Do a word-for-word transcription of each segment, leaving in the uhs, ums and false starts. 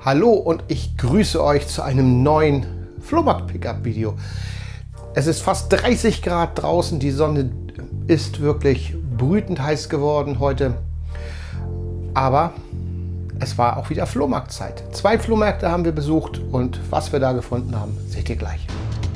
Hallo und ich grüße euch zu einem neuen Flohmarkt-Pickup-Video. Es ist fast dreißig Grad draußen, die Sonne ist wirklich brütend heiß geworden heute. Aber es war auch wieder Flohmarktzeit. Zwei Flohmärkte haben wir besucht und was wir da gefunden haben, seht ihr gleich.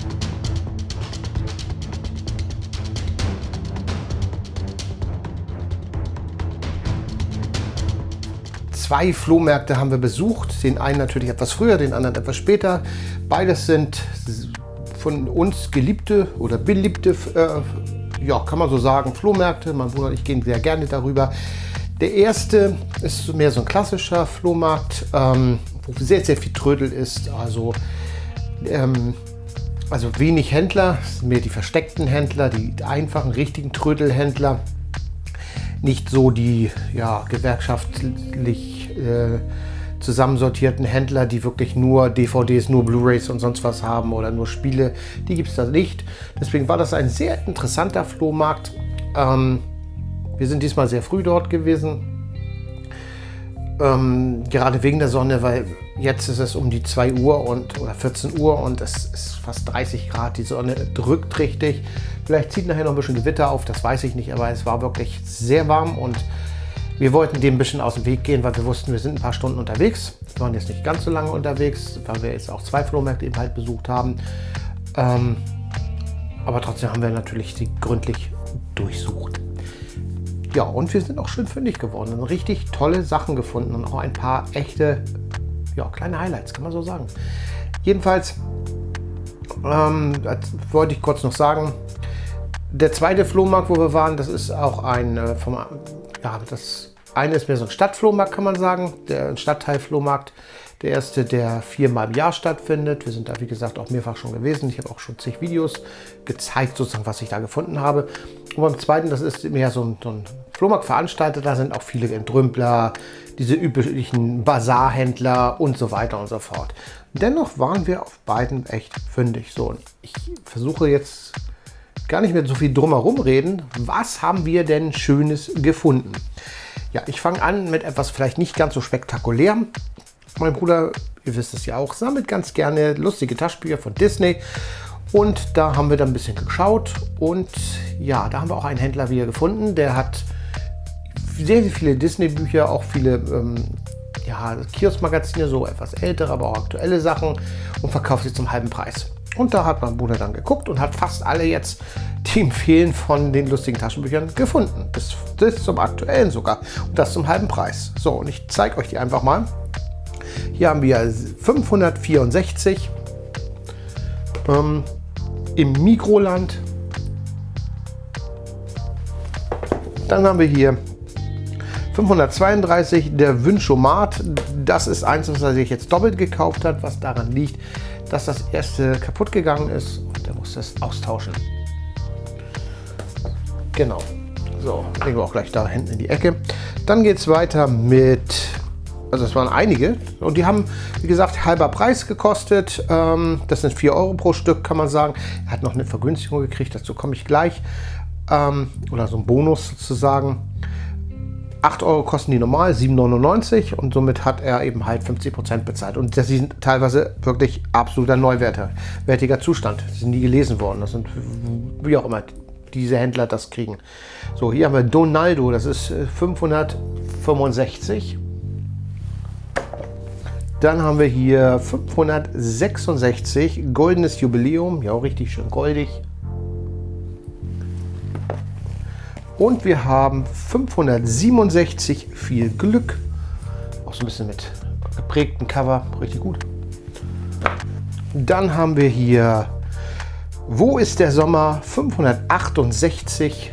Zwei Flohmärkte haben wir besucht, den einen natürlich etwas früher, den anderen etwas später. Beides sind von uns geliebte oder beliebte, äh, ja, kann man so sagen, Flohmärkte. Mein Bruder und ich gehen sehr gerne darüber. Der erste ist mehr so ein klassischer Flohmarkt, ähm, wo sehr, sehr viel Trödel ist. Also, ähm, also wenig Händler, mehr die versteckten Händler, die einfachen, richtigen Trödelhändler. Nicht so die ja, gewerkschaftlich äh, zusammensortierten Händler, die wirklich nur D V Ds, nur Blu-rays und sonst was haben oder nur Spiele. Die gibt es da nicht. Deswegen war das ein sehr interessanter Flohmarkt. Ähm, wir sind diesmal sehr früh dort gewesen. Ähm, gerade wegen der Sonne, weil jetzt ist es um die zwei Uhr und, oder vierzehn Uhr und es ist fast dreißig Grad. Die Sonne drückt richtig. Vielleicht zieht nachher noch ein bisschen Gewitter auf, das weiß ich nicht, aber es war wirklich sehr warm und wir wollten dem ein bisschen aus dem Weg gehen, weil wir wussten, wir sind ein paar Stunden unterwegs. Wir waren jetzt nicht ganz so lange unterwegs, weil wir jetzt auch zwei Flohmärkte eben halt besucht haben. Ähm, aber trotzdem haben wir natürlich die gründlich durchsucht. Ja, und wir sind auch schön fündig geworden und richtig tolle Sachen gefunden und auch ein paar echte, ja, kleine Highlights, kann man so sagen. Jedenfalls ähm, wollte ich kurz noch sagen, der zweite Flohmarkt, wo wir waren, das ist auch ein, äh, vom, ja, das eine ist mehr so ein Stadtflohmarkt, kann man sagen, der Stadtteilflohmarkt. Der erste, der viermal im Jahr stattfindet. Wir sind da, wie gesagt, auch mehrfach schon gewesen. Ich habe auch schon zig Videos gezeigt, sozusagen, was ich da gefunden habe. Und beim zweiten, das ist mehr so ein, so ein Flohmarkt veranstaltet. Da sind auch viele Entrümpler, diese üblichen Basarhändler und so weiter und so fort. Dennoch waren wir auf beiden echt fündig. So, und ich versuche jetzt gar nicht mehr so viel drumherum reden. Was haben wir denn Schönes gefunden? Ja, ich fange an mit etwas vielleicht nicht ganz so spektakulär. Mein Bruder, ihr wisst es ja auch, sammelt ganz gerne lustige Taschenbücher von Disney. Und da haben wir dann ein bisschen geschaut. Und ja, da haben wir auch einen Händler wieder gefunden. Der hat sehr, sehr viele Disney-Bücher, auch viele ähm, ja, Kiosk-Magazine, so etwas ältere, aber auch aktuelle Sachen und verkauft sie zum halben Preis. Und da hat mein Bruder dann geguckt und hat fast alle jetzt, die ihm fehlen, von den lustigen Taschenbüchern gefunden. Bis, bis zum aktuellen sogar. Und das zum halben Preis. So, und ich zeige euch die einfach mal. Hier haben wir fünfhundertvierundsechzig ähm, im Mikroland. Dann haben wir hier fünfhundertzweiunddreißig, der Wünschomat. Das ist eins, was er sich jetzt doppelt gekauft hat, was daran liegt, dass das erste kaputt gegangen ist und er muss das austauschen. Genau. So, legen wir auch gleich da hinten in die Ecke. Dann geht es weiter mit, also es waren einige und die haben, wie gesagt, halber Preis gekostet. Ähm, das sind vier Euro pro Stück, kann man sagen. Er hat noch eine Vergünstigung gekriegt, dazu komme ich gleich. Ähm, oder so ein Bonus sozusagen. acht Euro kosten die normal, sieben neunundneunzig und somit hat er eben halt fünfzig Prozent bezahlt. Und das sind teilweise wirklich absoluter neuwertiger Zustand. Die sind nie gelesen worden. Das sind, wie auch immer, diese Händler das kriegen. So, hier haben wir Donaldo, das ist fünfhundertfünfundsechzig. Dann haben wir hier fünfhundertsechsundsechzig, goldenes Jubiläum, ja, richtig schön goldig. Und wir haben fünfhundertsiebenundsechzig, viel Glück. Auch so ein bisschen mit geprägtem Cover, richtig gut. Dann haben wir hier Wo ist der Sommer? fünfhundertachtundsechzig.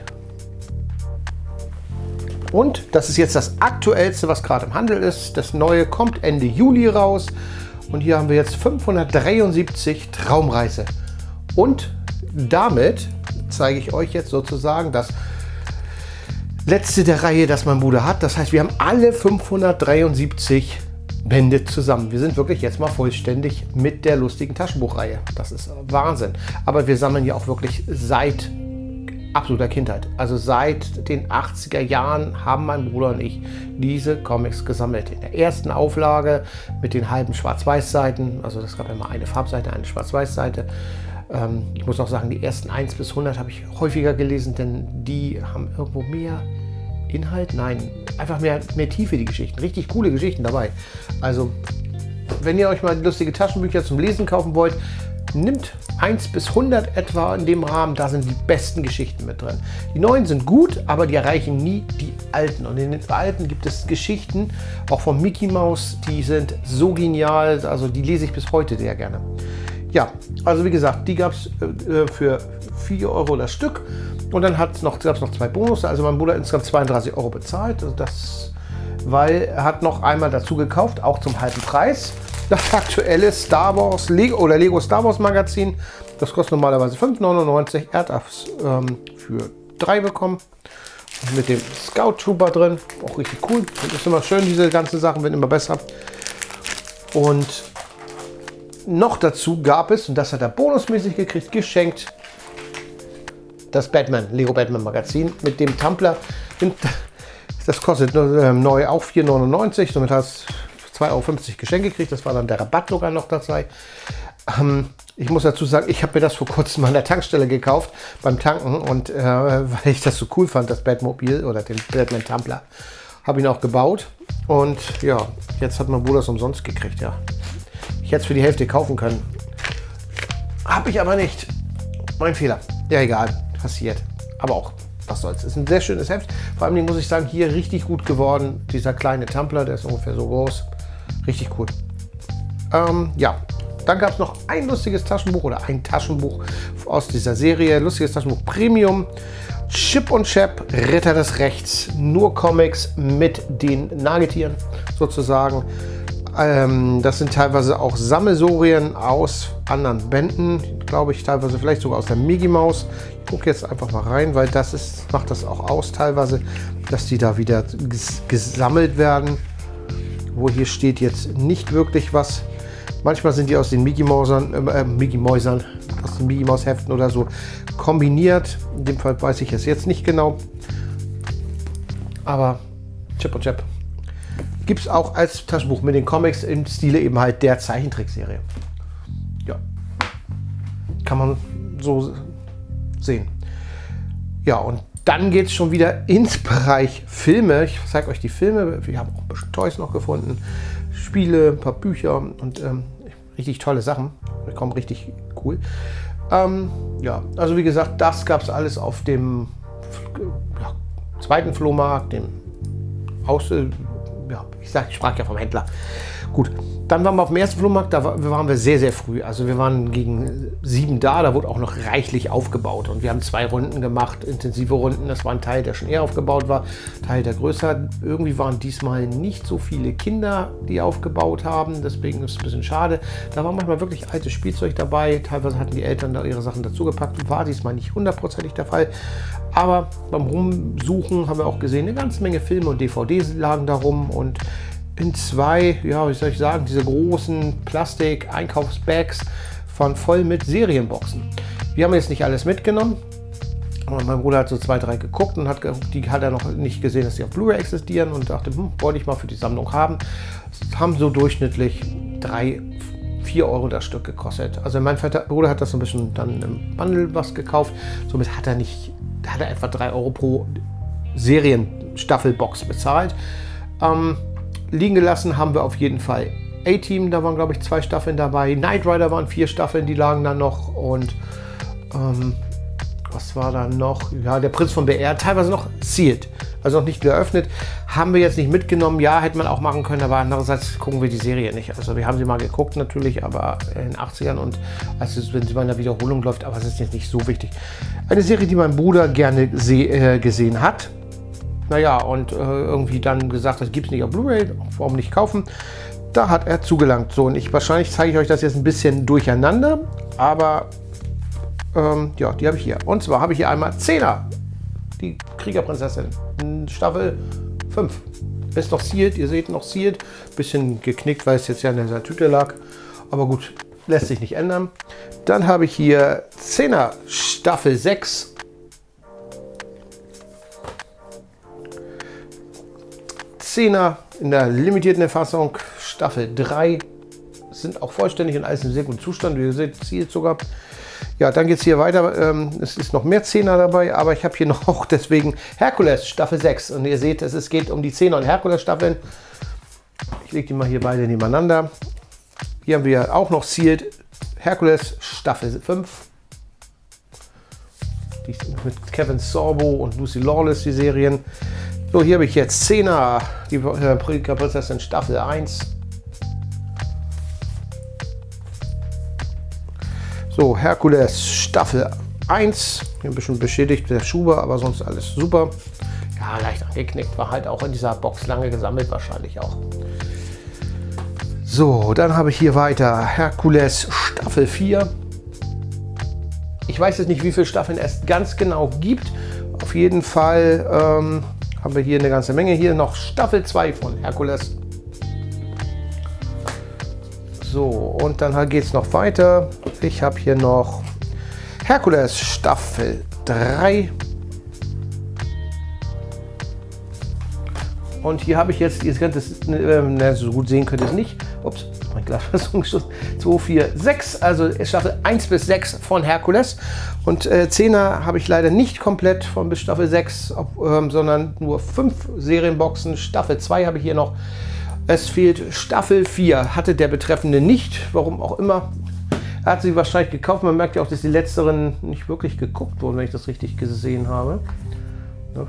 Und das ist jetzt das aktuellste, was gerade im Handel ist. Das neue kommt Ende Juli raus. Und hier haben wir jetzt fünfhundertdreiundsiebzig, Traumreise. Und damit zeige ich euch jetzt sozusagen das letzte der Reihe, das mein Bruder hat. Das heißt, wir haben alle fünfhundertdreiundsiebzig Bände zusammen. Wir sind wirklich jetzt mal vollständig mit der lustigen Taschenbuchreihe. Das ist Wahnsinn. Aber wir sammeln ja auch wirklich seit absoluter Kindheit. Also seit den achtziger Jahren haben mein Bruder und ich diese Comics gesammelt. In der ersten Auflage mit den halben Schwarz-Weiß-Seiten. Also das gab immer eine Farbseite, eine Schwarz-Weiß-Seite. Ähm, ich muss auch sagen, die ersten eins bis hundert habe ich häufiger gelesen, denn die haben irgendwo mehr Inhalt. Nein, einfach mehr, mehr Tiefe, die Geschichten. Richtig coole Geschichten dabei. Also wenn ihr euch mal lustige Taschenbücher zum Lesen kaufen wollt, nimmt eins bis hundert etwa in dem Rahmen, da sind die besten Geschichten mit drin. Die neuen sind gut, aber die erreichen nie die alten. Und in den alten gibt es Geschichten, auch von Mickey Mouse, die sind so genial, also die lese ich bis heute sehr gerne. Ja, also wie gesagt, die gab es äh, für vier Euro das Stück. Und dann gab es noch, noch zwei Bonus, also mein Bruder hat insgesamt zweiunddreißig Euro bezahlt, also das, weil er hat noch einmal dazu gekauft, auch zum halben Preis. Das aktuelle Star Wars Lego oder Lego Star Wars Magazin. Das kostet normalerweise fünf neunundneunzig. Er hat das ähm, für drei bekommen. Und mit dem Scout Trooper drin. Auch richtig cool. Das ist immer schön, diese ganzen Sachen werden immer besser. Und noch dazu gab es, und das hat er bonusmäßig gekriegt, geschenkt, das Batman, Lego Batman Magazin mit dem Tumbler. Das kostet äh, neu auch vier neunundneunzig. Somit hat es zwei Euro fünfzig Geschenk gekriegt, das war dann der Rabatt sogar noch dabei. Ähm, ich muss dazu sagen, ich habe mir das vor kurzem mal an der Tankstelle gekauft, beim Tanken. Und äh, weil ich das so cool fand, das Batmobil oder den Batman Tumbler, habe ihn auch gebaut. Und ja, jetzt hat mein Bruder das umsonst gekriegt, ja. Ich hätte es für die Hälfte kaufen können. Habe ich aber nicht. Mein Fehler. Ja, egal, passiert. Aber auch, was soll's. Ist ein sehr schönes Heft. Vor allem muss ich sagen, hier richtig gut geworden. Dieser kleine Tumbler, der ist ungefähr so groß. Richtig cool. Ähm, ja, dann gab es noch ein lustiges Taschenbuch oder ein Taschenbuch aus dieser Serie. Lustiges Taschenbuch Premium. Chip und Chap, Ritter des Rechts. Nur Comics mit den Nagetieren sozusagen. Ähm, das sind teilweise auch Sammelsorien aus anderen Bänden. Glaube ich, teilweise vielleicht sogar aus der Mickey Mouse. Ich gucke jetzt einfach mal rein, weil das ist, macht das auch aus teilweise, dass die da wieder ges gesammelt werden. Wo hier steht jetzt nicht wirklich was. Manchmal sind die aus den Mickey Mausern, äh, Mickey Mäusern, aus den Mickey Maus Heften oder so kombiniert. In dem Fall weiß ich es jetzt nicht genau. Aber Chip und Chap gibt es auch als Taschenbuch mit den Comics im Stile eben halt der Zeichentrickserie. Ja, kann man so sehen. Ja, und dann geht es schon wieder ins Bereich Filme. Ich zeige euch die Filme. Wir haben auch ein bisschen Toys noch gefunden. Spiele, ein paar Bücher und ähm, richtig tolle Sachen. Die kommen richtig cool. Ähm, ja, also wie gesagt, das gab es alles auf dem ja, zweiten Flohmarkt, dem Aus... Ja, ich sag, ich sprach ja vom Händler. Gut, dann waren wir auf dem ersten Flohmarkt, da waren wir sehr, sehr früh. Also wir waren gegen sieben da, da wurde auch noch reichlich aufgebaut. Und wir haben zwei Runden gemacht, intensive Runden. Das war ein Teil, der schon eher aufgebaut war, Teil, der größer. Irgendwie waren diesmal nicht so viele Kinder, die aufgebaut haben. Deswegen ist es ein bisschen schade. Da war manchmal wirklich altes Spielzeug dabei. Teilweise hatten die Eltern da ihre Sachen dazugepackt. War diesmal nicht hundertprozentig der Fall. Aber beim Rumsuchen haben wir auch gesehen, eine ganze Menge Filme und D V Ds lagen da rum. Und in zwei, ja, wie soll ich sagen, diese großen Plastik-Einkaufsbags waren voll mit Serienboxen. Wir haben jetzt nicht alles mitgenommen. Aber mein Bruder hat so zwei, drei geguckt und hat, die hat er noch nicht gesehen, dass die auf Blu-ray existieren und dachte, hm, wollte ich mal für die Sammlung haben. Das haben so durchschnittlich drei, vier Euro das Stück gekostet. Also mein Vater, Bruder hat das so ein bisschen dann im Bundle was gekauft. Somit hat er nicht, hat er etwa drei Euro pro Serienstaffelbox bezahlt. Ähm, liegen gelassen haben wir auf jeden Fall A-Team, da waren glaube ich zwei Staffeln dabei. Knight Rider waren vier Staffeln, die lagen dann noch. Und ähm, was war da noch? Ja, der Prinz von B R, teilweise noch Sealed, also noch nicht geöffnet. Haben wir jetzt nicht mitgenommen. Ja, hätte man auch machen können, aber andererseits gucken wir die Serie nicht. Also wir haben sie mal geguckt natürlich, aber in den achtzigern und als es, wenn sie mal in der Wiederholung läuft, aber es ist jetzt nicht so wichtig. Eine Serie, die mein Bruder gerne äh, gesehen hat. Naja, und äh, irgendwie dann gesagt, das gibt es nicht auf Blu-ray, warum nicht kaufen? Da hat er zugelangt. So, und ich wahrscheinlich zeige ich euch das jetzt ein bisschen durcheinander, aber ähm, ja, die habe ich hier. Und zwar habe ich hier einmal Xena, die Kriegerprinzessin, Staffel fünf. Ist noch sealed, ihr seht noch sealed. Bisschen geknickt, weil es jetzt ja in dieser Tüte lag. Aber gut, lässt sich nicht ändern. Dann habe ich hier Xena Staffel sechs. zehner in der limitierten Fassung, Staffel drei. Sind auch vollständig und alles in sehr gutem Zustand. Wie ihr seht, Ziel sogar. Ja, dann geht es hier weiter. Ähm, es ist noch mehr Zehner dabei, aber ich habe hier noch auch deswegen Herkules Staffel sechs. Und ihr seht, es, es geht um die Zehner und Herkules Staffeln. Ich lege die mal hier beide nebeneinander. Hier haben wir auch noch Sealed Herkules Staffel fünf. Die mit Kevin Sorbo und Lucy Lawless, die Serien. So, hier habe ich jetzt Zehner, die äh, Prinzessin Staffel eins. So, Herkules Staffel eins. Hier ein bisschen beschädigt der Schuber, aber sonst alles super. Ja, leicht angeknickt, war halt auch in dieser Box lange gesammelt, wahrscheinlich auch. So, dann habe ich hier weiter Herkules Staffel vier. Ich weiß jetzt nicht, wie viele Staffeln es ganz genau gibt. Auf jeden Fall ähm, haben wir hier eine ganze Menge. Hier noch Staffel zwei von Herkules. So, und dann geht es noch weiter. Ich habe hier noch Herkules Staffel drei. Und hier habe ich jetzt, ihr könnt es äh, so gut sehen könnt ihr es nicht. Ups, mein Glas ist umgeschossen. zwei, vier, sechs, also Staffel eins bis sechs von Herkules. Und äh, Zehner habe ich leider nicht komplett von bis Staffel sechs, ob, ähm, sondern nur fünf Serienboxen. Staffel zwei habe ich hier noch. Es fehlt Staffel vier, hatte der Betreffende nicht, warum auch immer. Er hat sie wahrscheinlich gekauft. Man merkt ja auch, dass die letzteren nicht wirklich geguckt wurden, wenn ich das richtig gesehen habe. Ja.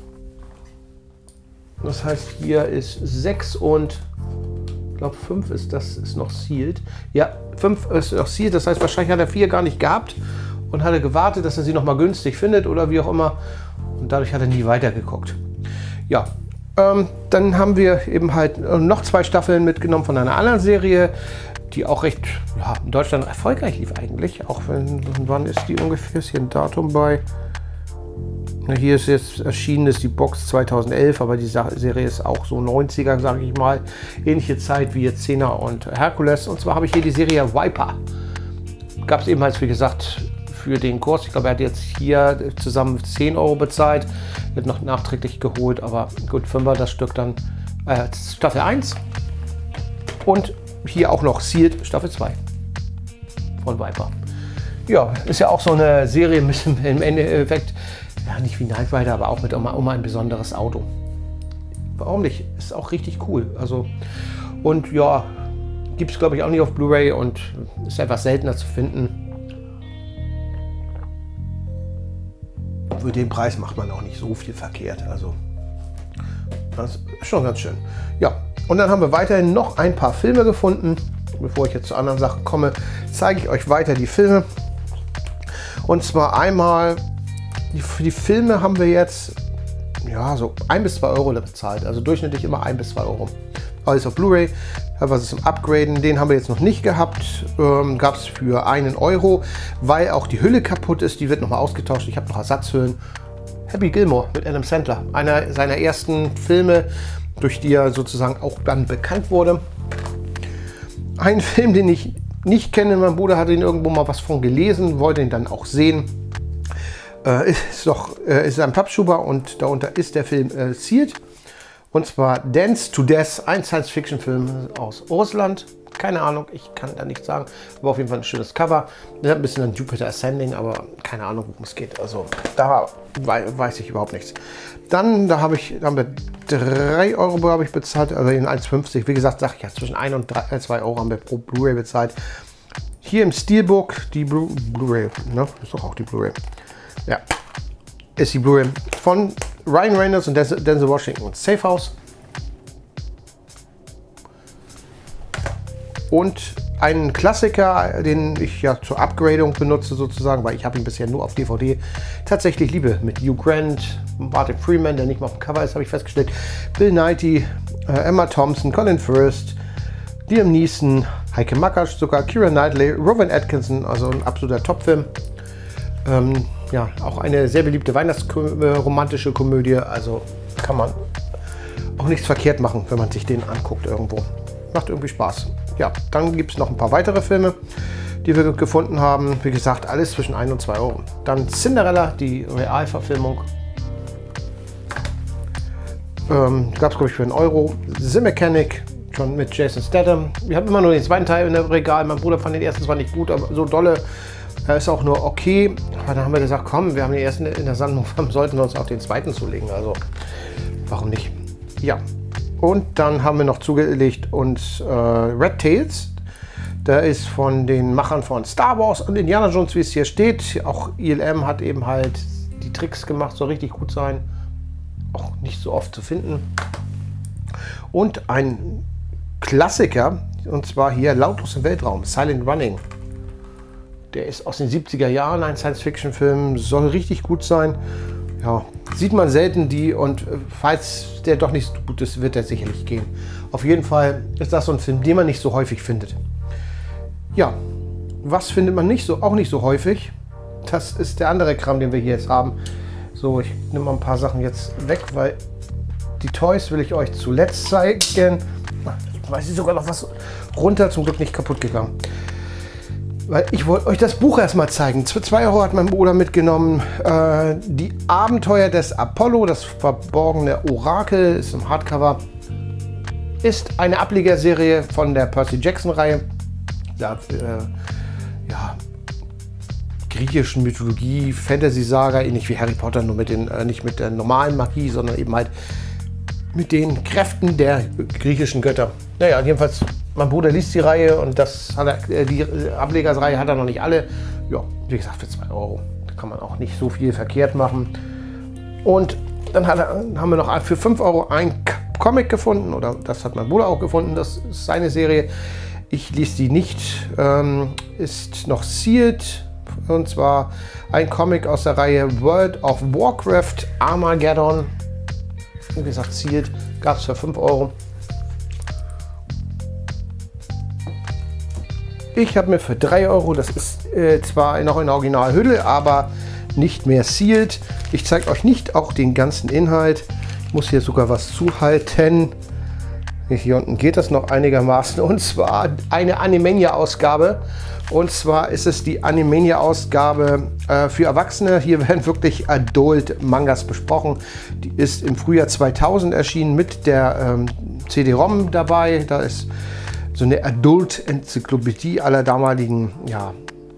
Das heißt, hier ist sechs und ich glaube fünf ist das ist noch sealed. Ja, fünf ist noch sealed, das heißt, wahrscheinlich hat er vier gar nicht gehabt und hatte gewartet, dass er sie noch mal günstig findet oder wie auch immer. Und dadurch hat er nie weitergeguckt. Ja. Ähm, dann haben wir eben halt noch zwei Staffeln mitgenommen von einer anderen Serie, die auch recht ja, in Deutschland erfolgreich lief eigentlich. Auch wenn, wann ist die ungefähr? Ist hier ein Datum bei? Na, hier ist jetzt erschienen, ist die Box zweitausendelf, aber die Serie ist auch so neunziger, sage ich mal. Ähnliche Zeit wie jetzt Zehner und Herkules. Und zwar habe ich hier die Serie Viper. Gab es ebenfalls, wie gesagt, für den Kurs. Ich glaube, er hat jetzt hier zusammen zehn Euro bezahlt. Wird noch nachträglich geholt, aber gut, fünfer das Stück dann. Äh, Staffel eins. Und hier auch noch Sealed Staffel zwei von Viper. Ja, ist ja auch so eine Serie mit im Endeffekt, ja nicht wie Knight Rider, aber auch mit um, um ein besonderes Auto. Warum nicht? Ist auch richtig cool. Also, und ja, gibt es glaube ich auch nicht auf Blu-ray und ist etwas seltener zu finden. Für den Preis macht man auch nicht so viel verkehrt. Also das ist schon ganz schön. Ja, und dann haben wir weiterhin noch ein paar Filme gefunden. Bevor ich jetzt zu anderen Sachen komme, zeige ich euch weiter die Filme. Und zwar einmal, die, für die Filme haben wir jetzt ja so ein bis zwei Euro bezahlt. Also durchschnittlich immer ein bis zwei Euro. Alles auf Blu-ray. Was ist zum Upgraden? Den haben wir jetzt noch nicht gehabt. Ähm, Gab es für einen Euro, weil auch die Hülle kaputt ist. Die wird nochmal ausgetauscht. Ich habe noch Ersatzhüllen. Happy Gilmore mit Adam Sandler. Einer seiner ersten Filme, durch die er sozusagen auch dann bekannt wurde. Ein Film, den ich nicht kenne. Mein Bruder hatte ihn irgendwo mal was von gelesen, wollte ihn dann auch sehen. Äh, ist doch äh, ist ein Pappschuber und darunter ist der Film äh, Sealed. Und zwar Dance to Death, ein Science-Fiction-Film aus Russland. Keine Ahnung, ich kann da nichts sagen. Aber auf jeden Fall ein schönes Cover. Der hat ein bisschen an Jupiter Ascending, aber keine Ahnung, worum es geht. Also da weiß ich überhaupt nichts. Dann, da habe ich, da haben wir drei Euro habe ich bezahlt, also in eins fünfzig. Wie gesagt, sage ich ja, zwischen ein und zwei Euro haben wir pro Blu-ray bezahlt. Hier im Steelbook, die Blu-ray, ne? Ist doch auch die Blu-ray. Ja, ist die Blu-ray von Ryan Reynolds und Denzel Washington. Safe House. Und einen Klassiker, den ich ja zur Upgradung benutze sozusagen, weil ich habe ihn bisher nur auf D V D. Tatsächlich Liebe mit Hugh Grant, Martin Freeman, der nicht mal auf dem Cover ist, habe ich festgestellt. Bill Nighy, äh, Emma Thompson, Colin Firth, Liam Neeson, Heike Makatsch, sogar Keira Knightley, Rowan Atkinson, also ein absoluter Topfilm. Ähm, ja, auch eine sehr beliebte weihnachtsromantische Komödie, also kann man auch nichts verkehrt machen, wenn man sich den anguckt irgendwo. Macht irgendwie Spaß. Ja, dann gibt es noch ein paar weitere Filme, die wir gefunden haben. Wie gesagt, alles zwischen ein und zwei Euro. Dann Cinderella, die Realverfilmung. Ähm, Gab es, glaube ich, für einen Euro. The Mechanic, schon mit Jason Statham. Wir haben immer nur den zweiten Teil in der Regal. Mein Bruder fand den ersten zwar nicht gut, aber so dolle. Er ist auch nur okay. Aber dann haben wir gesagt, komm, wir haben den ersten in der Sammlung, sollten wir uns auch den zweiten zulegen. Also, warum nicht? Ja. Und dann haben wir noch zugelegt uns äh, Red Tails. Der ist von den Machern von Star Wars und Indiana Jones, wie es hier steht. Auch I L M hat eben halt die Tricks gemacht, soll richtig gut sein. Auch nicht so oft zu finden. Und ein Klassiker, und zwar hier Lautlos im Weltraum, Silent Running. Der ist aus den siebziger Jahren, ein Science-Fiction-Film, soll richtig gut sein. Ja, sieht man selten die, und falls der doch nicht so gut ist, wird er sicherlich gehen. Auf jeden Fall ist das so ein Film, den man nicht so häufig findet. Ja, was findet man nicht so, auch nicht so häufig? Das ist der andere Kram, den wir hier jetzt haben. So, ich nehme mal ein paar Sachen jetzt weg, weil die Toys will ich euch zuletzt zeigen. Jetzt weiß ich sogar noch was runter, zum Glück nicht kaputt gegangen. Weil ich wollte euch das Buch erstmal zeigen. Für zwei Euro hat mein Bruder mitgenommen. Äh, die Abenteuer des Apollo, das verborgene Orakel, ist im Hardcover. Ist eine Ablegerserie von der Percy Jackson-Reihe. Ja, äh, ja, griechischen Mythologie, Fantasy-Saga, ähnlich wie Harry Potter, nur mit den, äh, nicht mit der normalen Magie, sondern eben halt mit den Kräften der griechischen Götter. Naja, jedenfalls, mein Bruder liest die Reihe, und das hat er, äh, die Ablegersreihe hat er noch nicht alle. Ja, wie gesagt, für zwei Euro. Da kann man auch nicht so viel verkehrt machen. Und dann hat er, haben wir noch für fünf Euro ein Comic gefunden, oder das hat mein Bruder auch gefunden, das ist seine Serie. Ich lese die nicht, ähm, ist noch sealed, und zwar ein Comic aus der Reihe World of Warcraft Armageddon. Wie gesagt, sealed, gab es für fünf Euro. Ich habe mir für drei Euro, das ist äh, zwar noch in Originalhülle, aber nicht mehr sealed. Ich zeige euch nicht auch den ganzen Inhalt. Ich muss hier sogar was zuhalten. Hier unten geht das noch einigermaßen, und zwar eine Animania-Ausgabe. Und zwar ist es die Animania-Ausgabe äh, für Erwachsene. Hier werden wirklich Adult-Mangas besprochen. Die ist im Frühjahr zweitausend erschienen mit der ähm, C D-ROM dabei. Da ist so eine Adult-Enzyklopädie aller damaligen, ja,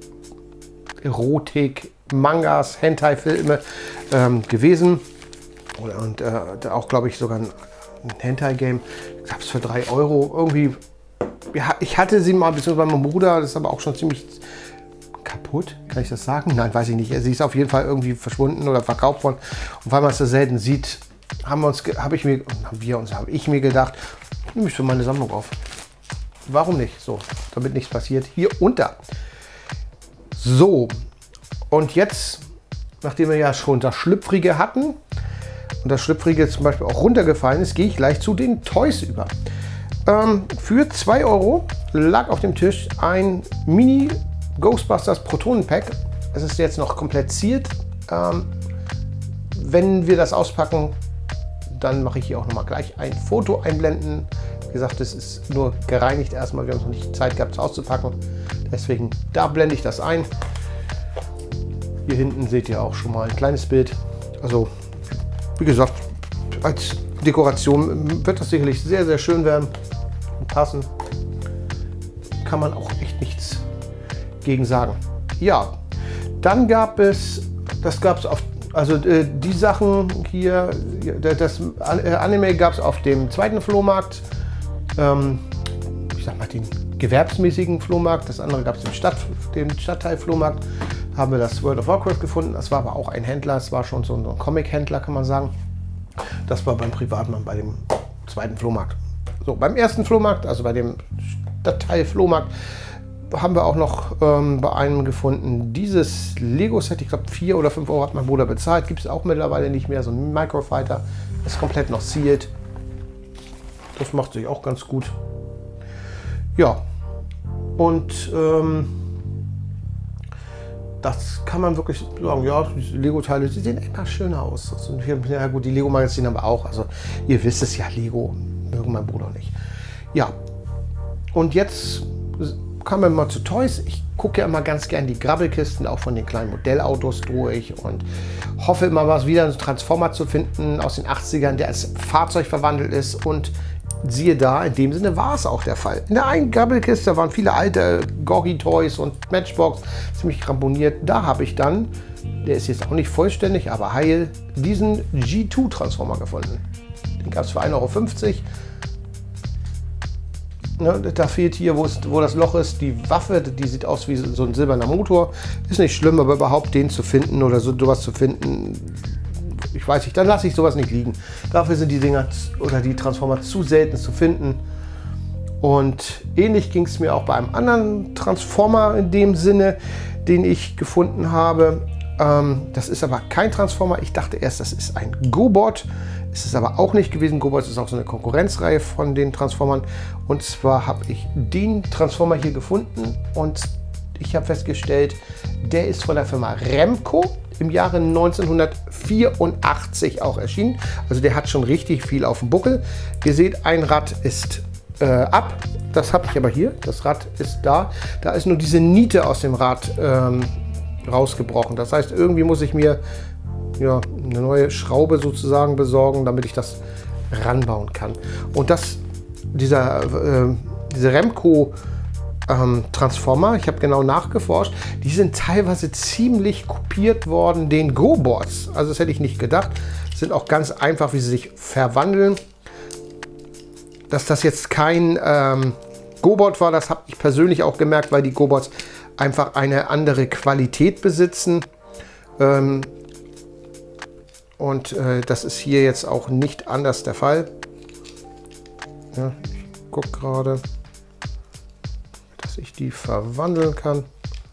Erotik, Mangas, Hentai-Filme ähm, gewesen. Und äh, auch, glaube ich, sogar ein ein Hentai-Game, gab es für drei Euro. Irgendwie, ja, ich hatte sie mal, beziehungsweise bei meinem Bruder, das ist aber auch schon ziemlich kaputt, kann ich das sagen? Nein, weiß ich nicht. Sie ist auf jeden Fall irgendwie verschwunden oder verkauft worden. Und weil man es so selten sieht, haben wir uns, habe ich mir, haben wir uns, habe ich mir gedacht, nehme ich für meine Sammlung auf. Warum nicht? So, damit nichts passiert. Hier unter. So, und jetzt, nachdem wir ja schon das Schlüpfrige hatten, und das Schlüpfrige zum Beispiel auch runtergefallen ist, gehe ich gleich zu den Toys über. Ähm, für zwei Euro lag auf dem Tisch ein Mini Ghostbusters Protonen-Pack. Es ist jetzt noch komplett sealed. Ähm, wenn wir das auspacken, dann mache ich hier auch noch mal gleich ein Foto einblenden. Wie gesagt, es ist nur gereinigt erstmal. Wir haben noch nicht Zeit gehabt, es auszupacken. Deswegen, da blende ich das ein. Hier hinten seht ihr auch schon mal ein kleines Bild. Also, wie gesagt, als Dekoration wird das sicherlich sehr, sehr schön werden und passen. Kann man auch echt nichts gegen sagen. Ja, dann gab es, das gab es auf, also äh, die Sachen hier, das Anime gab es auf dem zweiten Flohmarkt. Ähm, ich sag mal den gewerbsmäßigen Flohmarkt. Das andere gab es im Stadt, dem Stadtteil-Flohmarkt. Haben wir das World of Warcraft gefunden. Das war aber auch ein Händler, es war schon so ein Comic-Händler, kann man sagen. Das war beim Privatmann bei dem zweiten Flohmarkt. So, beim ersten Flohmarkt, also bei dem Stadtteil-Flohmarkt, haben wir auch noch ähm, bei einem gefunden, dieses Lego-Set, ich glaube vier oder fünf Euro hat mein Bruder bezahlt, gibt es auch mittlerweile nicht mehr, so ein Microfighter, ist komplett noch sealed. Das macht sich auch ganz gut. Ja, und ähm, das kann man wirklich sagen, ja, die Lego-Teile, die sehen immer schöner aus. Also, ja gut, die Lego-Magazine aber auch. Also ihr wisst es ja, Lego mögen mein Bruder nicht. Ja, und jetzt kam mir mal zu Toys. Ich gucke ja immer ganz gern die Grabbelkisten, auch von den kleinen Modellautos durch und hoffe immer mal wieder einen Transformer zu finden aus den achtzigern, der als Fahrzeug verwandelt ist. Und siehe da, in dem Sinne war es auch der Fall. In der einen Grabbelkiste waren viele alte Gorgi-Toys und Matchbox, ziemlich ramponiert. Da habe ich dann, der ist jetzt auch nicht vollständig, aber heil, diesen G zwei Transformer gefunden. Den gab es für ein Euro fünfzig. Ne, da fehlt hier, wo, es, wo das Loch ist, die Waffe. Die sieht aus wie so ein silberner Motor. Ist nicht schlimm, aber überhaupt den zu finden oder so sowas zu finden, ich weiß nicht, dann lasse ich sowas nicht liegen. Dafür sind die Dinger oder die Transformer zu selten zu finden. Und ähnlich ging es mir auch bei einem anderen Transformer in dem Sinne, den ich gefunden habe. Ähm, das ist aber kein Transformer. Ich dachte erst, das ist ein Gobot. Es ist aber auch nicht gewesen. Gobot ist auch so eine Konkurrenzreihe von den Transformern. Und zwar habe ich den Transformer hier gefunden und ich habe festgestellt, der ist von der Firma Remco im Jahre neunzehnhundertvierundachtzig auch erschienen. Also der hat schon richtig viel auf dem Buckel. Ihr seht, ein Rad ist äh, ab. Das habe ich aber hier. Das Rad ist da. Da ist nur diese Niete aus dem Rad ähm, rausgebrochen. Das heißt, irgendwie muss ich mir ja, eine neue Schraube sozusagen besorgen, damit ich das ranbauen kann. Und das, dieser, äh, diese Remco ähm, Transformer, ich habe genau nachgeforscht, die sind teilweise ziemlich kopiert worden den Gobots. Also das hätte ich nicht gedacht. Sind auch ganz einfach, wie sie sich verwandeln. Dass das jetzt kein ähm, Gobot war, das habe ich persönlich auch gemerkt, weil die Gobots einfach eine andere Qualität besitzen. Ähm, Und äh, das ist hier jetzt auch nicht anders der Fall. Ja, ich gucke gerade, dass ich die verwandeln kann.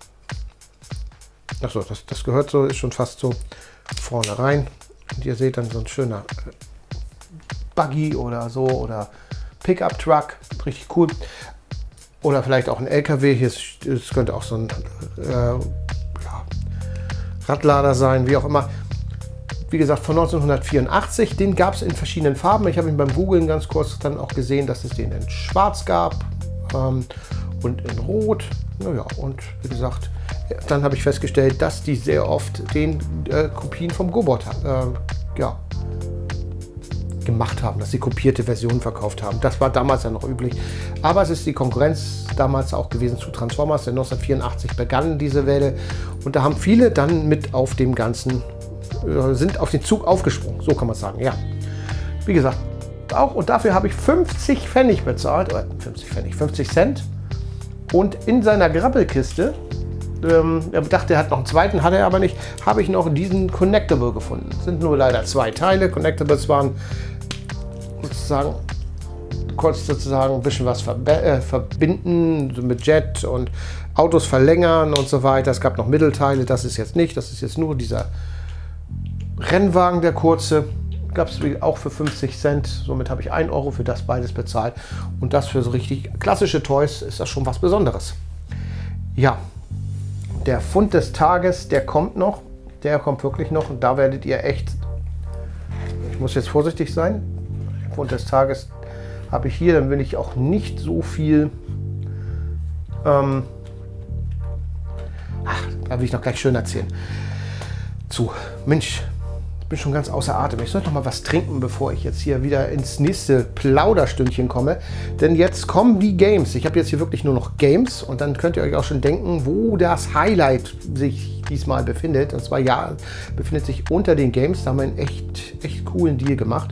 Achso, das, das gehört so, ist schon fast so vorne rein. Und ihr seht dann so ein schöner Buggy oder so oder Pickup Truck, richtig cool. Oder vielleicht auch ein L K W. Hier ist, es könnte auch so ein äh, ja, Radlader sein, wie auch immer. Wie gesagt, von neunzehnhundertvierundachtzig, den gab es in verschiedenen Farben. Ich habe ihn beim Googlen ganz kurz dann auch gesehen, dass es den in Schwarz gab ähm, und in Rot. Naja, und wie gesagt, dann habe ich festgestellt, dass die sehr oft den äh, Kopien vom Gobot äh, ja, gemacht haben, dass sie kopierte Versionen verkauft haben. Das war damals ja noch üblich. Aber es ist die Konkurrenz damals auch gewesen zu Transformers, denn neunzehnhundertvierundachtzig begann diese Welle und da haben viele dann mit auf dem ganzen sind auf den Zug aufgesprungen, so kann man sagen, ja. Wie gesagt, auch und dafür habe ich fünfzig Pfennig bezahlt, oder fünfzig Pfennig, fünfzig Cent. Und in seiner Grabbelkiste, ähm, er dachte, er hat noch einen zweiten, hatte er aber nicht, habe ich noch diesen Connectable gefunden. Es sind nur leider zwei Teile. Connectables waren sozusagen, kurz sozusagen ein bisschen was äh, verbinden, so mit Jet und Autos verlängern und so weiter. Es gab noch Mittelteile, das ist jetzt nicht, das ist jetzt nur dieser Rennwagen, der kurze, gab es auch für fünfzig Cent. Somit habe ich ein Euro für das beides bezahlt. Und das für so richtig klassische Toys ist das schon was Besonderes. Ja, der Fund des Tages, der kommt noch. Der kommt wirklich noch. Und da werdet ihr echt, ich muss jetzt vorsichtig sein. Den Fund des Tages habe ich hier. Dann will ich auch nicht so viel. Ähm, ach, da will ich noch gleich schön erzählen. Zu, Mensch. Ich bin schon ganz außer Atem. Ich sollte noch mal was trinken, bevor ich jetzt hier wieder ins nächste Plauderstündchen komme. Denn jetzt kommen die Games. Ich habe jetzt hier wirklich nur noch Games. Und dann könnt ihr euch auch schon denken, wo das Highlight sich diesmal befindet. Und zwar, ja, befindet sich unter den Games. Da haben wir einen echt, echt coolen Deal gemacht.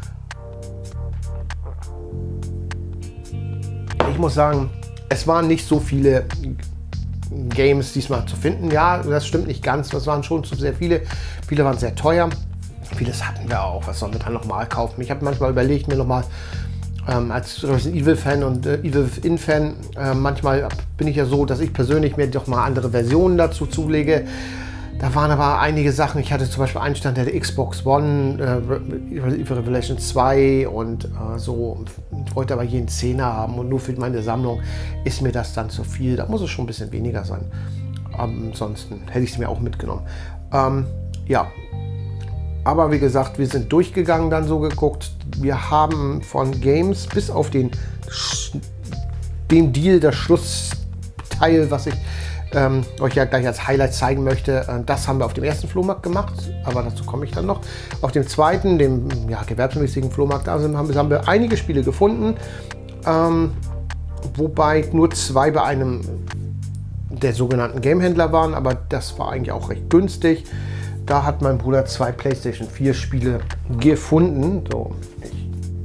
Ich muss sagen, es waren nicht so viele Games diesmal zu finden. Ja, das stimmt nicht ganz. Das waren schon zu sehr viele. Viele waren sehr teuer. Vieles hatten wir auch. Was sollen wir dann nochmal kaufen? Ich habe manchmal überlegt, mir nochmal ähm, als Resident Evil Fan und äh, Evil Within Fan, äh, manchmal bin ich ja so, dass ich persönlich mir doch mal andere Versionen dazu zulege. Da waren aber einige Sachen. Ich hatte zum Beispiel einen Stand der Xbox One, äh, Evil Revelation zwei und äh, so. Ich wollte aber jeden Zehner haben und nur für meine Sammlung ist mir das dann zu viel. Da muss es schon ein bisschen weniger sein. Ansonsten hätte ich es mir auch mitgenommen. Ähm, ja, aber wie gesagt, wir sind durchgegangen, dann so geguckt. Wir haben von Games bis auf den, den Deal, das Schluss, Teil, was ich ähm, euch ja gleich als Highlight zeigen möchte, äh, das haben wir auf dem ersten Flohmarkt gemacht, aber dazu komme ich dann noch. Auf dem zweiten, dem ja, gewerbsmäßigen Flohmarkt, da haben wir, haben wir einige Spiele gefunden, ähm, wobei nur zwei bei einem der sogenannten Gamehändler waren, aber das war eigentlich auch recht günstig. Da hat mein Bruder zwei PlayStation vier Spiele gefunden. So, ich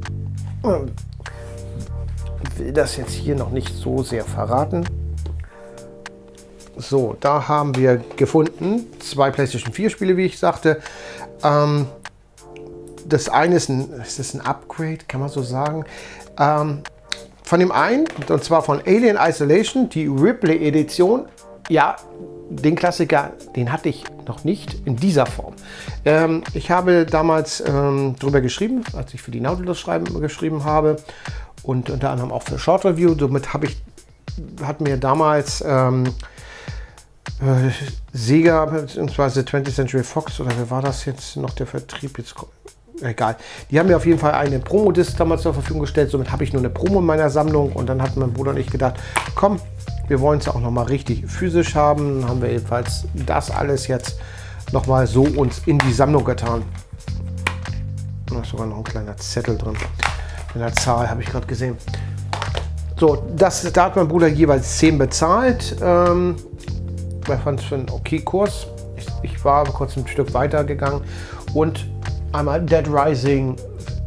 will das jetzt hier noch nicht so sehr verraten. So, da haben wir gefunden zwei PlayStation vier Spiele, wie ich sagte. Ähm, das eine ist ein, ist das ein Upgrade, kann man so sagen. Ähm, von dem einen, und zwar von Alien Isolation, die Ripley-Edition. Ja, den Klassiker, den hatte ich noch nicht in dieser Form. Ähm, ich habe damals ähm, darüber geschrieben, als ich für die Nautilus schreiben, geschrieben habe und unter anderem auch für Short Review. Somit habe ich, hat mir damals ähm, äh, Sega bzw. twentieth Century Fox, oder wer war das jetzt noch der Vertrieb? Jetzt egal. Die haben mir auf jeden Fall eine Promo-Disc damals zur Verfügung gestellt. Somit habe ich nur eine Promo in meiner Sammlung und dann hat mein Bruder und ich gedacht, komm, wir wollen es ja auch noch mal richtig physisch haben. Dann haben wir jedenfalls das alles jetzt noch mal so uns in die Sammlung getan. Da ist sogar noch ein kleiner Zettel drin. In der Zahl habe ich gerade gesehen. So, das, da hat mein Bruder jeweils zehn bezahlt. Ähm, ich fand es für einen okay Kurs. Ich, ich war kurz ein Stück weiter gegangen und einmal Dead Rising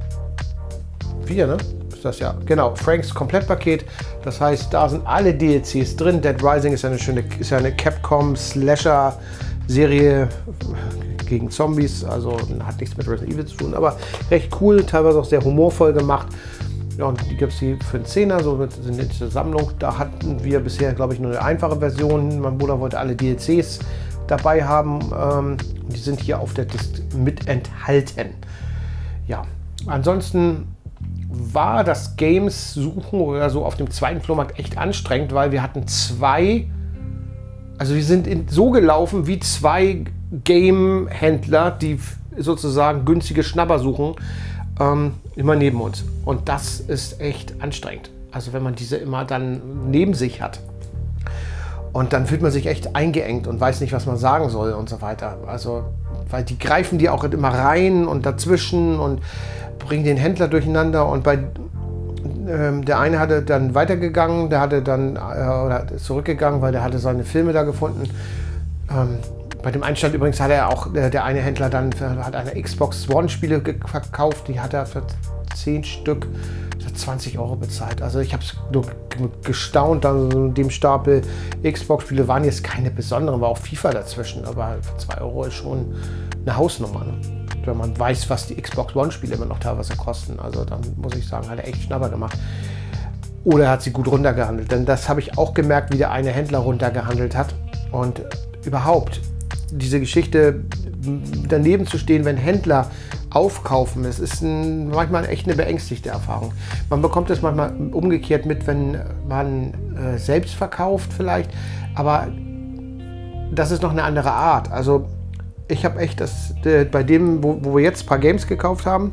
vier, ne? Ist das ja, genau, Franks Komplettpaket. Das heißt, da sind alle D L Cs drin. Dead Rising ist ja eine schöne, ist ja eine Capcom Slasher Serie gegen Zombies, also hat nichts mit Resident Evil zu tun, aber recht cool, teilweise auch sehr humorvoll gemacht. Ja, und die gibt es hier für einen Zehner, so sind in der Sammlung. Da hatten wir bisher, glaube ich, nur eine einfache Version. Mein Bruder wollte alle D L Cs dabei haben. Ähm, die sind hier auf der Disc mit enthalten. Ja, ansonsten war das Games suchen oder so auf dem zweiten Flohmarkt echt anstrengend, weil wir hatten zwei, also wir sind in, so gelaufen wie zwei Game-Händler, die sozusagen günstige Schnapper suchen, ähm, immer neben uns. Und das ist echt anstrengend. Also wenn man diese immer dann neben sich hat. Und dann fühlt man sich echt eingeengt und weiß nicht, was man sagen soll und so weiter. Also, weil die greifen die auch immer rein und dazwischen und bringen den Händler durcheinander. Und bei ähm, der eine hatte dann weitergegangen, der hatte dann äh, oder ist zurückgegangen, weil der hatte seine Filme da gefunden. Ähm, bei dem Einstand übrigens hat er auch äh, der eine Händler dann für, hat eine Xbox One Spiele verkauft, die hat er für zehn Stück zwanzig Euro bezahlt. Also ich habe es nur gestaunt, also in dem Stapel Xbox-Spiele waren jetzt keine besonderen, war auch FIFA dazwischen, aber für zwei Euro ist schon eine Hausnummer. Ne? Wenn man weiß, was die Xbox One-Spiele immer noch teilweise kosten, also dann muss ich sagen, hat er echt Schnapper gemacht. Oder er hat sie gut runtergehandelt, denn das habe ich auch gemerkt, wie der eine Händler runtergehandelt hat. Und überhaupt, diese Geschichte daneben zu stehen, wenn Händler aufkaufen, es ist ein, manchmal echt eine beängstigte Erfahrung. Man bekommt es manchmal umgekehrt mit, wenn man äh, selbst verkauft vielleicht, aber das ist noch eine andere Art. Also ich habe echt das, äh, bei dem, wo, wo wir jetzt ein paar Games gekauft haben,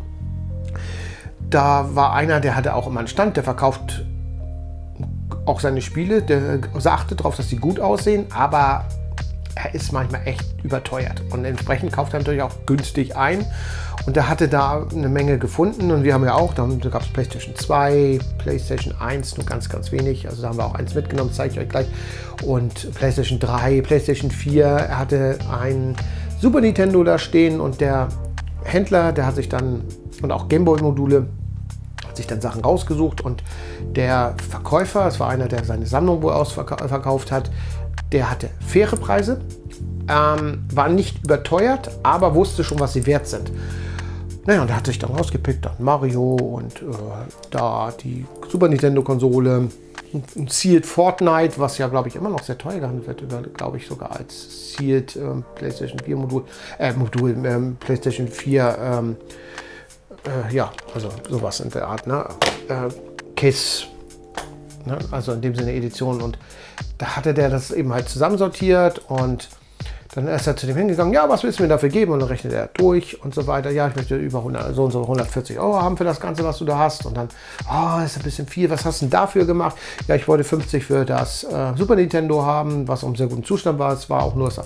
da war einer, der hatte auch immer einen Stand, der verkauft auch seine Spiele, der achtet darauf, dass sie gut aussehen, aber er ist manchmal echt überteuert und entsprechend kauft er natürlich auch günstig ein. Und er hatte da eine Menge gefunden und wir haben ja auch, da gab es PlayStation zwei, PlayStation eins, nur ganz, ganz wenig. Also da haben wir auch eins mitgenommen, zeige ich euch gleich. Und PlayStation drei, PlayStation vier, er hatte ein Super Nintendo da stehen und der Händler, der hat sich dann, und auch Gameboy-Module, hat sich dann Sachen rausgesucht und der Verkäufer, das war einer, der seine Sammlung wohl ausverkauft hat, der hatte faire Preise, ähm, war nicht überteuert, aber wusste schon, was sie wert sind. Naja, und er hat sich dann rausgepickt, dann Mario und äh, da die Super Nintendo-Konsole, ein Sealed Fortnite, was ja, glaube ich, immer noch sehr teuer gehandelt wird, glaube ich, sogar als Sealed ähm, PlayStation vier Modul, äh, Modul, ähm, PlayStation vier, ähm, äh, ja, also sowas in der Art, ne? Äh, Case, ne? Also in dem Sinne Edition, und da hatte der das eben halt zusammensortiert und Dann ist er zu dem hingegangen, ja, was willst du mir dafür geben? Und dann rechnet er durch und so weiter. Ja, ich möchte über hundert, so und so hundertvierzig Euro haben für das Ganze, was du da hast. Und dann, oh, ist ein bisschen viel, was hast du denn dafür gemacht? Ja, ich wollte fünfzig für das äh, Super Nintendo haben, was im sehr guten Zustand war. Es war auch nur das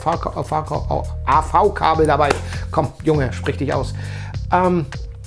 A V-Kabel dabei. Komm, Junge, sprich dich aus. Ähm,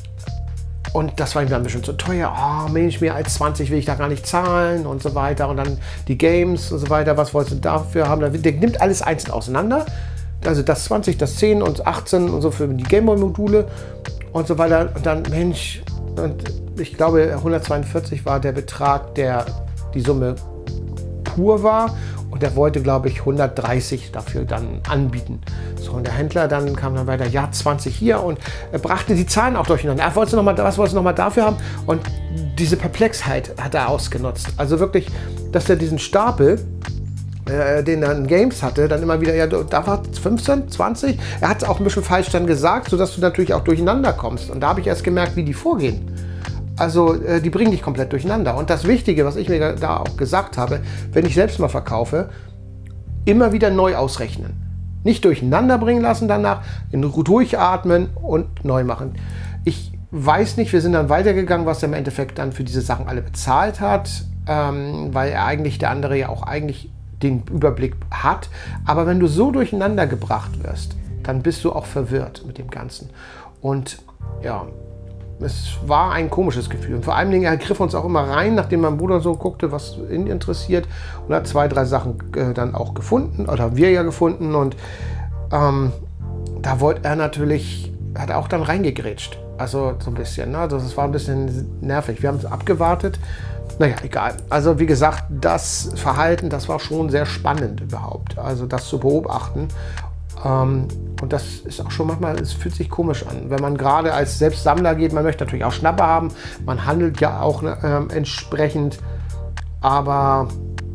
Und das war ihm dann ein bisschen zu teuer. Oh Mensch, mehr als zwanzig will ich da gar nicht zahlen und so weiter. Und dann die Games und so weiter. Was wolltest du dafür haben? Der nimmt alles einzeln auseinander. Also das zwanzig, das zehn und achtzehn und so für die Gameboy-Module und so weiter. Und dann, Mensch, und ich glaube, hundertzweiundvierzig war der Betrag, der die Summe pur war. Und er wollte, glaube ich, hundertdreißig dafür dann anbieten. So, und der Händler dann kam dann weiter, ja, zwanzig hier und er brachte die Zahlen auch durcheinander. Er wollte noch mal, was wolltest du noch mal dafür haben? Und diese Perplexheit hat er ausgenutzt. Also wirklich, dass er diesen Stapel, äh, den er in Games hatte, dann immer wieder, ja, da war fünfzehn, zwanzig. Er hat es auch ein bisschen falsch dann gesagt, sodass du natürlich auch durcheinander kommst. Und da habe ich erst gemerkt, wie die vorgehen. Also äh, die bringen dich komplett durcheinander. Und das Wichtige, was ich mir da auch gesagt habe, wenn ich selbst mal verkaufe, immer wieder neu ausrechnen. Nicht durcheinander bringen lassen danach, durchatmen und neu machen. Ich weiß nicht, wir sind dann weitergegangen, was er im Endeffekt dann für diese Sachen alle bezahlt hat, ähm, weil er eigentlich, der andere ja auch eigentlich den Überblick hat. Aber wenn du so durcheinander gebracht wirst, dann bist du auch verwirrt mit dem Ganzen. Und ja, es war ein komisches Gefühl. Und vor allen Dingen, er griff uns auch immer rein, nachdem mein Bruder so guckte, was ihn interessiert. Und hat zwei, drei Sachen äh, dann auch gefunden, oder wir ja gefunden. Und ähm, da wollte er natürlich, hat er auch dann reingegrätscht. Also so ein bisschen, ne? Also das war ein bisschen nervig. Wir haben es abgewartet. Naja, egal. Also wie gesagt, das Verhalten, das war schon sehr spannend überhaupt. Also das zu beobachten. Ähm, und das ist auch schon manchmal, es fühlt sich komisch an. Wenn man gerade als Selbstsammler geht, man möchte natürlich auch Schnapper haben. Man handelt ja auch ähm, entsprechend. Aber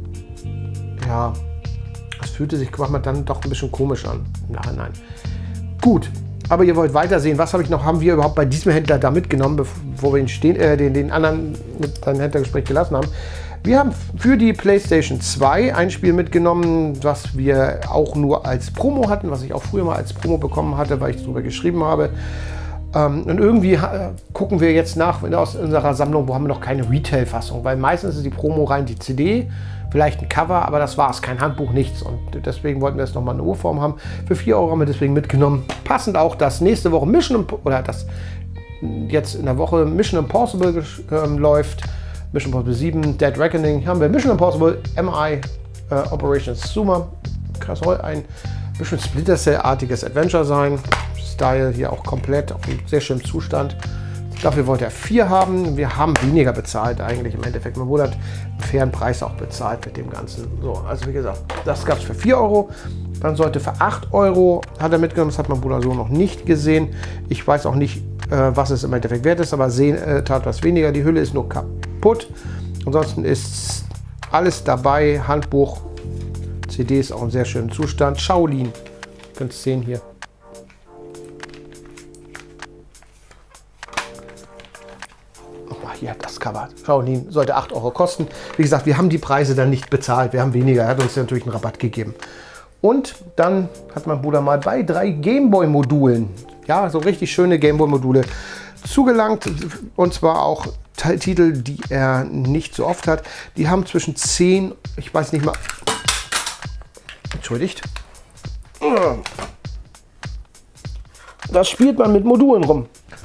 ja, es fühlte sich manchmal dann doch ein bisschen komisch an im Nachhinein. Gut, aber ihr wollt weitersehen. Was habe ich noch, haben wir überhaupt bei diesem Händler da mitgenommen, bevor wir ihn stehen, äh, den, den anderen mit seinem Händlergespräch gelassen haben? Wir haben für die PlayStation zwei ein Spiel mitgenommen, was wir auch nur als Promo hatten, was ich auch früher mal als Promo bekommen hatte, weil ich darüber geschrieben habe. Ähm, und irgendwie äh, gucken wir jetzt nach in aus unserer Sammlung, wo haben wir noch keine Retail-Fassung, weil meistens ist die Promo rein die C D, vielleicht ein Cover, aber das war's, kein Handbuch, nichts. Und deswegen wollten wir jetzt nochmal eine Urform haben. Für vier Euro haben wir deswegen mitgenommen. Passend auch, dass nächste Woche Mission, oder das jetzt in der Woche Mission Impossible ähm, läuft. Mission Impossible sieben, Dead Reckoning, haben wir Mission Impossible M I äh, Operation Zuma. Das soll ein bisschen Splinter Cell-artiges Adventure sein. Style hier auch komplett, auf einem sehr schönen Zustand. Dafür wollte er vier haben. Wir haben weniger bezahlt eigentlich im Endeffekt. Man wurde einen fairen Preis auch bezahlt mit dem Ganzen. So, also wie gesagt, das gab es für vier Euro. Dann sollte für acht Euro, hat er mitgenommen, das hat mein Bruder so noch nicht gesehen. Ich weiß auch nicht, äh, was es im Endeffekt wert ist, aber sehen äh, tat was weniger. Die Hülle ist nur kaputt. Ansonsten ist alles dabei. Handbuch, C D ist auch in sehr schönem Zustand. Shaolin, ihr könnt es sehen hier. Hier das Cover. Shaolin sollte acht Euro kosten. Wie gesagt, wir haben die Preise dann nicht bezahlt. Wir haben weniger. Er hat uns natürlich einen Rabatt gegeben. Und dann hat mein Bruder mal bei drei Gameboy-Modulen, ja, so richtig schöne Gameboy-Module zugelangt. Und zwar auch Titel, die er nicht so oft hat. Die haben zwischen zehn, ich weiß nicht mal, entschuldigt. Das spielt man mit Modulen rum.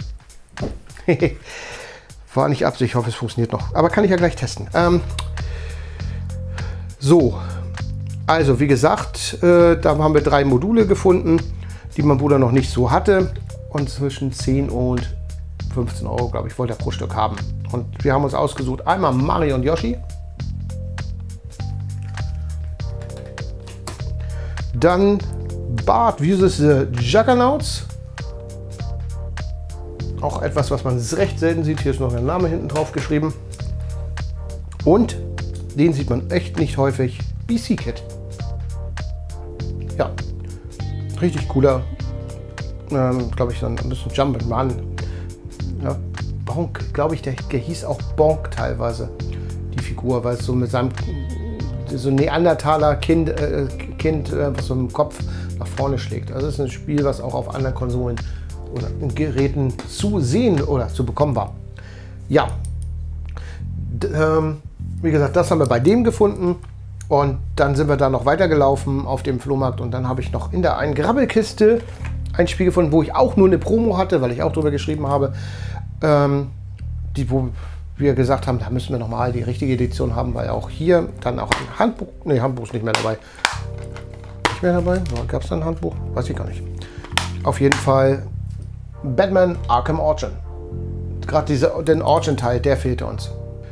War nicht Absicht, ich hoffe, es funktioniert noch. Aber kann ich ja gleich testen. Ähm, so, also wie gesagt, äh, da haben wir drei Module gefunden, die mein Bruder noch nicht so hatte. Und zwischen zehn und fünfzehn Euro, glaube ich, wollte er pro Stück haben. Und wir haben uns ausgesucht, einmal Mario und Yoshi. Dann Bart versus the Juggernauts. Auch etwas, was man recht selten sieht. Hier ist noch ein Name hinten drauf geschrieben. Und den sieht man echt nicht häufig. B C Kid. Ja, richtig cooler. Ähm, glaube ich, dann ein bisschen Jump'n'Run. Ja, Bonk, glaube ich, der, der hieß auch Bonk teilweise. Die Figur, weil es so mit seinem so Neandertaler kind, äh, Kind, äh, was so im Kopf nach vorne schlägt. Also es ist ein Spiel, was auch auf anderen Konsolen oder in Geräten zu sehen oder zu bekommen war. Ja, D ähm, wie gesagt, das haben wir bei dem gefunden. Und dann sind wir da noch weitergelaufen auf dem Flohmarkt und dann habe ich noch in der einen Grabbelkiste ein Spiel gefunden, wo ich auch nur eine Promo hatte, weil ich auch drüber geschrieben habe, ähm, die, wo wir gesagt haben, da müssen wir nochmal die richtige Edition haben, weil auch hier dann auch ein Handbuch, ne, Handbuch ist nicht mehr dabei. Nicht mehr dabei? Gab es da ein Handbuch? Weiß ich gar nicht. Auf jeden Fall Batman Arkham Origin. Gerade dieser, den Origin-Teil, der fehlte uns.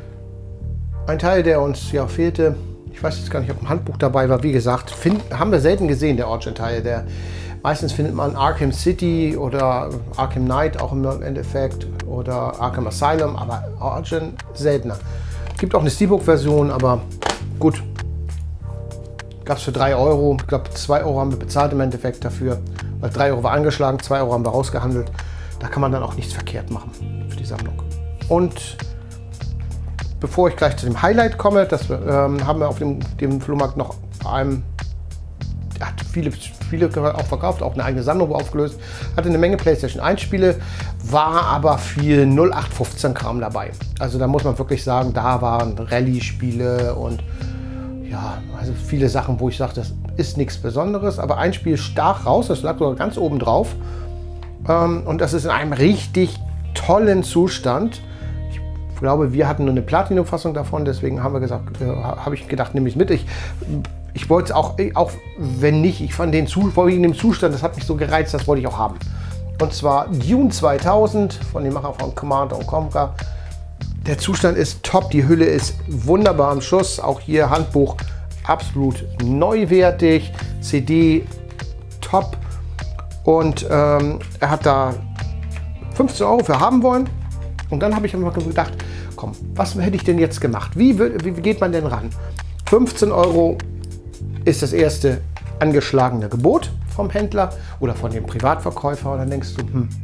Ein Teil, der uns ja fehlte, ich weiß jetzt gar nicht, ob ein Handbuch dabei war. Wie gesagt, find, haben wir selten gesehen, der Origin-Teil. Der, meistens findet man Arkham City oder Arkham Knight auch im Endeffekt oder Arkham Asylum, aber Origin seltener. Gibt auch eine Steelbook-Version, aber gut. Gab es für drei Euro. Ich glaube, zwei Euro haben wir bezahlt im Endeffekt dafür. Weil drei Euro war angeschlagen, zwei Euro haben wir rausgehandelt. Da kann man dann auch nichts verkehrt machen für die Sammlung. Und bevor ich gleich zu dem Highlight komme, das ähm, haben wir auf dem, dem Flohmarkt noch vor allem, hat viele Spiele auch verkauft, auch eine eigene Sammlung aufgelöst, hatte eine Menge PlayStation eins Spiele, war aber viel null acht fünfzehn Kram dabei. Also da muss man wirklich sagen, da waren Rallye-Spiele und ja, also viele Sachen, wo ich sage, das ist nichts Besonderes, aber ein Spiel stach raus, das lag sogar ganz oben drauf ähm, und das ist in einem richtig tollen Zustand. Ich glaube, wir hatten nur eine Platinum-Fassung davon, deswegen haben wir gesagt, äh, habe ich gedacht, nehme ich es mit. Ich, ich wollte es auch, auch wenn nicht, ich fand den Zu, wegen dem Zustand, das hat mich so gereizt, das wollte ich auch haben. Und zwar Dune zweitausend von dem Macher von Command and Conquer. Der Zustand ist top, die Hülle ist wunderbar im Schuss, auch hier Handbuch absolut neuwertig, C D top und ähm, er hat da fünfzehn Euro für haben wollen. Und dann habe ich einfach gedacht, komm, was hätte ich denn jetzt gemacht? Wie, wie geht man denn ran? fünfzehn Euro ist das erste angeschlagene Gebot vom Händler oder von dem Privatverkäufer. Und dann denkst du, hm,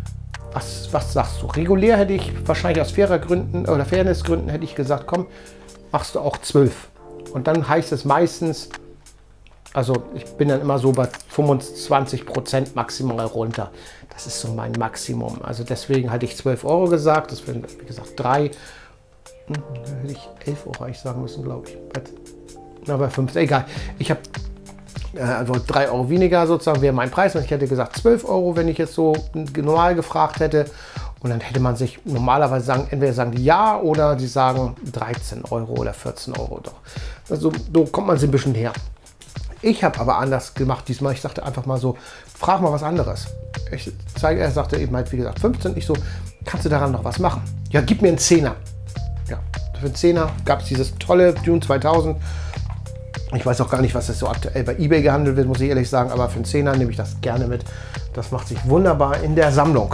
was, was sagst du? Regulär hätte ich wahrscheinlich aus fairer Gründen oder Fairnessgründen hätte ich gesagt, komm, machst du auch zwölf. Und dann heißt es meistens, also ich bin dann immer so bei fünfundzwanzig Prozent maximal runter. Das ist so mein Maximum. Also deswegen hatte ich zwölf Euro gesagt. Das wären, wie gesagt, drei. Hm, da hätte ich elf Euro eigentlich sagen müssen, glaube ich. Na, bei fünf, egal. Ich habe äh, also drei Euro weniger sozusagen, wäre mein Preis. Und ich hätte gesagt zwölf Euro, wenn ich jetzt so normal gefragt hätte. Und dann hätte man sich normalerweise sagen, entweder sagen die ja oder sie sagen dreizehn Euro oder vierzehn Euro doch. Also so kommt man sich ein bisschen her. Ich habe aber anders gemacht diesmal. Ich sagte einfach mal so, frag mal was anderes. Ich zeige, er sagte eben halt, wie gesagt, fünfzehn. Ich so, kannst du daran noch was machen? Ja, gib mir einen Zehner. Ja, für einen Zehner gab es dieses tolle Dune zweitausend. Ich weiß auch gar nicht, was das so aktuell bei eBay gehandelt wird, muss ich ehrlich sagen. Aber für einen Zehner nehme ich das gerne mit. Das macht sich wunderbar in der Sammlung.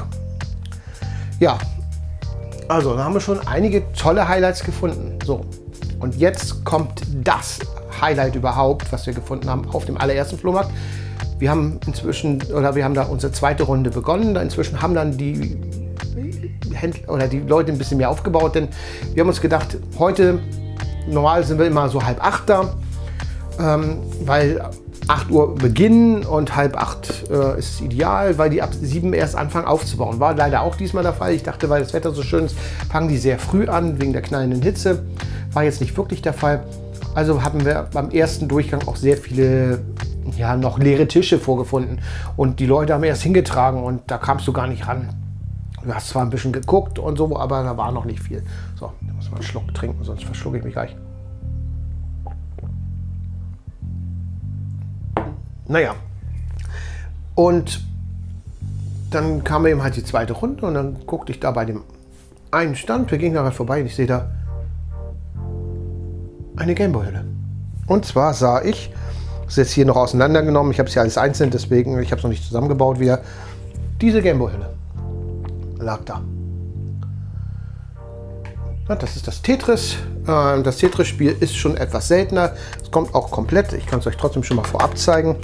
Ja, also da haben wir schon einige tolle Highlights gefunden. So, und jetzt kommt das Highlight überhaupt, was wir gefunden haben auf dem allerersten Flohmarkt. Wir haben inzwischen, oder wir haben da unsere zweite Runde begonnen. Inzwischen haben dann die Händler oder die Leute ein bisschen mehr aufgebaut, denn wir haben uns gedacht, heute, normal sind wir immer so halb acht da, ähm, weil acht Uhr beginnen und halb acht äh, ist ideal, weil die ab sieben erst anfangen aufzubauen. War leider auch diesmal der Fall. Ich dachte, weil das Wetter so schön ist, fangen die sehr früh an, wegen der knallenden Hitze. War jetzt nicht wirklich der Fall. Also haben wir beim ersten Durchgang auch sehr viele, ja, noch leere Tische vorgefunden. Und die Leute haben erst hingetragen und da kamst du gar nicht ran. Du hast zwar ein bisschen geguckt und so, aber da war noch nicht viel. So, da muss man einen Schluck trinken, sonst verschlucke ich mich gleich. Naja, und dann kam eben halt die zweite Runde und dann guckte ich da bei dem einen Stand, wir gingen da halt vorbei und ich sehe da eine Gameboy-Hülle. Und zwar sah ich, das ist jetzt hier noch auseinandergenommen, ich habe es hier alles einzeln, deswegen, ich habe es noch nicht zusammengebaut wieder, diese Gameboy-Hülle lag da. Ja, das ist das Tetris. Das Tetris-Spiel ist schon etwas seltener. Es kommt auch komplett. Ich kann es euch trotzdem schon mal vorab zeigen.